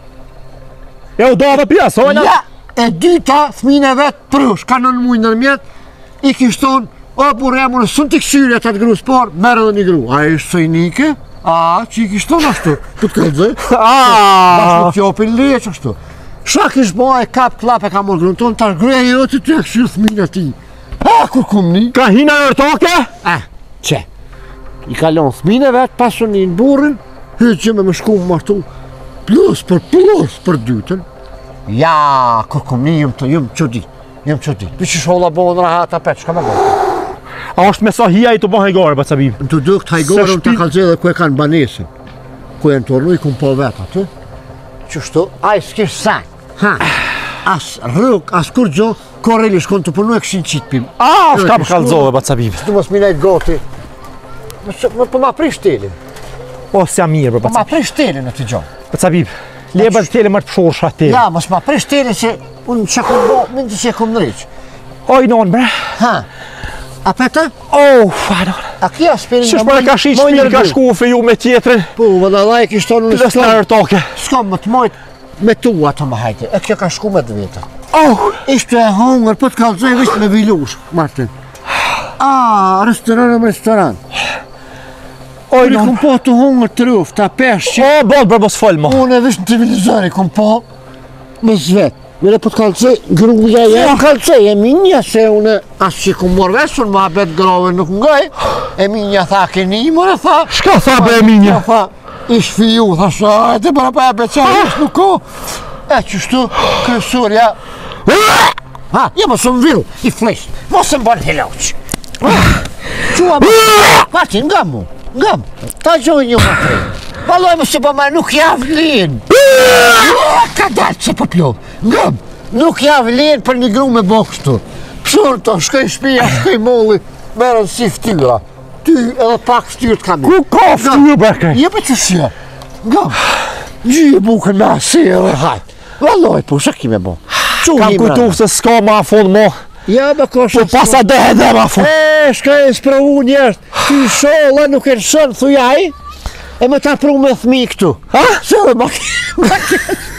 e u do edhe pjesë, ojna? Ja, e dyta thmin e vetë prush, ka nën mujë nërmjet, i kish thonë, o burë e mune, sën t'i këshyri atë gru spor, merë edhe një gru. A e ishtë sojnike? A, që i kish thonë ashtu, të të këllëzë, Ah, bashkë të fjopin leq ashtu. Sha kish bo e kap klap e ka morë grunë tonë, tash gruja jo të të e këshyrë thmin e ti. A, kur kum një? ka hina e rëtoke? A, që? I kalon thmin e vetë, pasunin burin, hytë që me më shku më martu, plus për plus për dytën. Ja, kur kum një, jëmë të, jëmë që di, jëmë që di. Për që sholla bo në rahat apet, shka me bo? A është me sa hija i të bëhe gare, ba cabib? Në të dëkt hajgore, Se unë të shpi- kalëzhe dhe ku e kanë banesën. Ku e në tornu, i kumë po vetë aty. Qështu, a i s'kish sa. Ha, as rrug, as kur gjo, koreli shkon të punu e këshin qitë pim. Ah, Jo, shka e më kështu- kalzove, ba cabib. Tu mos minajt goti. Më që- Më po ma prish telin. O, s'ja mirë, bro, Po ba ma cabib. prish telin në të gjo. Ba cabib, leba të tele më të pëshorë tele. Ja, mos ma prish telin që unë që kom bo, më që kom në rriq. O, i non, bre. Ha, a peta? O, fanon. A kia s'pirin Që shpër e ka shi qëpin, ka shku fe ju me tjetërin, Po, vëllallaj, kishton unë të dhe s'la rëtoke. s'kam më të mojt, me tua të më hajte, e kjo ka shku me të veta. Oh, Ishte e hongër, po të kalzoj vishtë me vilush, Martin. Ah, restoran e restoran. oj, Unë non. kom po të hongër të ruf, ta peshë që Oh, bol, bro, mos fol mo. unë e vishtë në civilizari, kom po me zvet. Mire po të kalzoj, gruja e më kalzoj, e minja se unë asë që kom morë vesun, ma bet grove nuk ngoj. E minja tha, ke një mërë, tha. Shka tha be minja? Ja tha, ish fiju, tha shë, e të bëra pa e beqar, ish nuk ko. E qështu, kërësurja, ha, ja mos më vill, i flesh, mos më bërë heloq. Qua më, Martin, nga mu, nga mu, ta gjoj një më prej. Valoj më se për ma nuk javlin. Ka dalë që për pjohë, nga mu, nuk javlin për një gru me bokshtu. Pshurë të, shkoj shpia, shkoj molli, merën si ftyra. Ty edhe pak ftyrë të kam. Ku ka ftyr beke? Je për që shia, nga mu, gjyë bukën me asi edhe hajtë. Valoj, po, shë kime bo. Kam kujtu se s'ka ma fund mo. Ja, me Po koshe pasa dhe edhe ma fund. E, shka e spravu njerët, ty shola nuk e rëshën, thujaj, e me ta pru me thmi këtu. Ha? Se dhe ma ke, ma ke,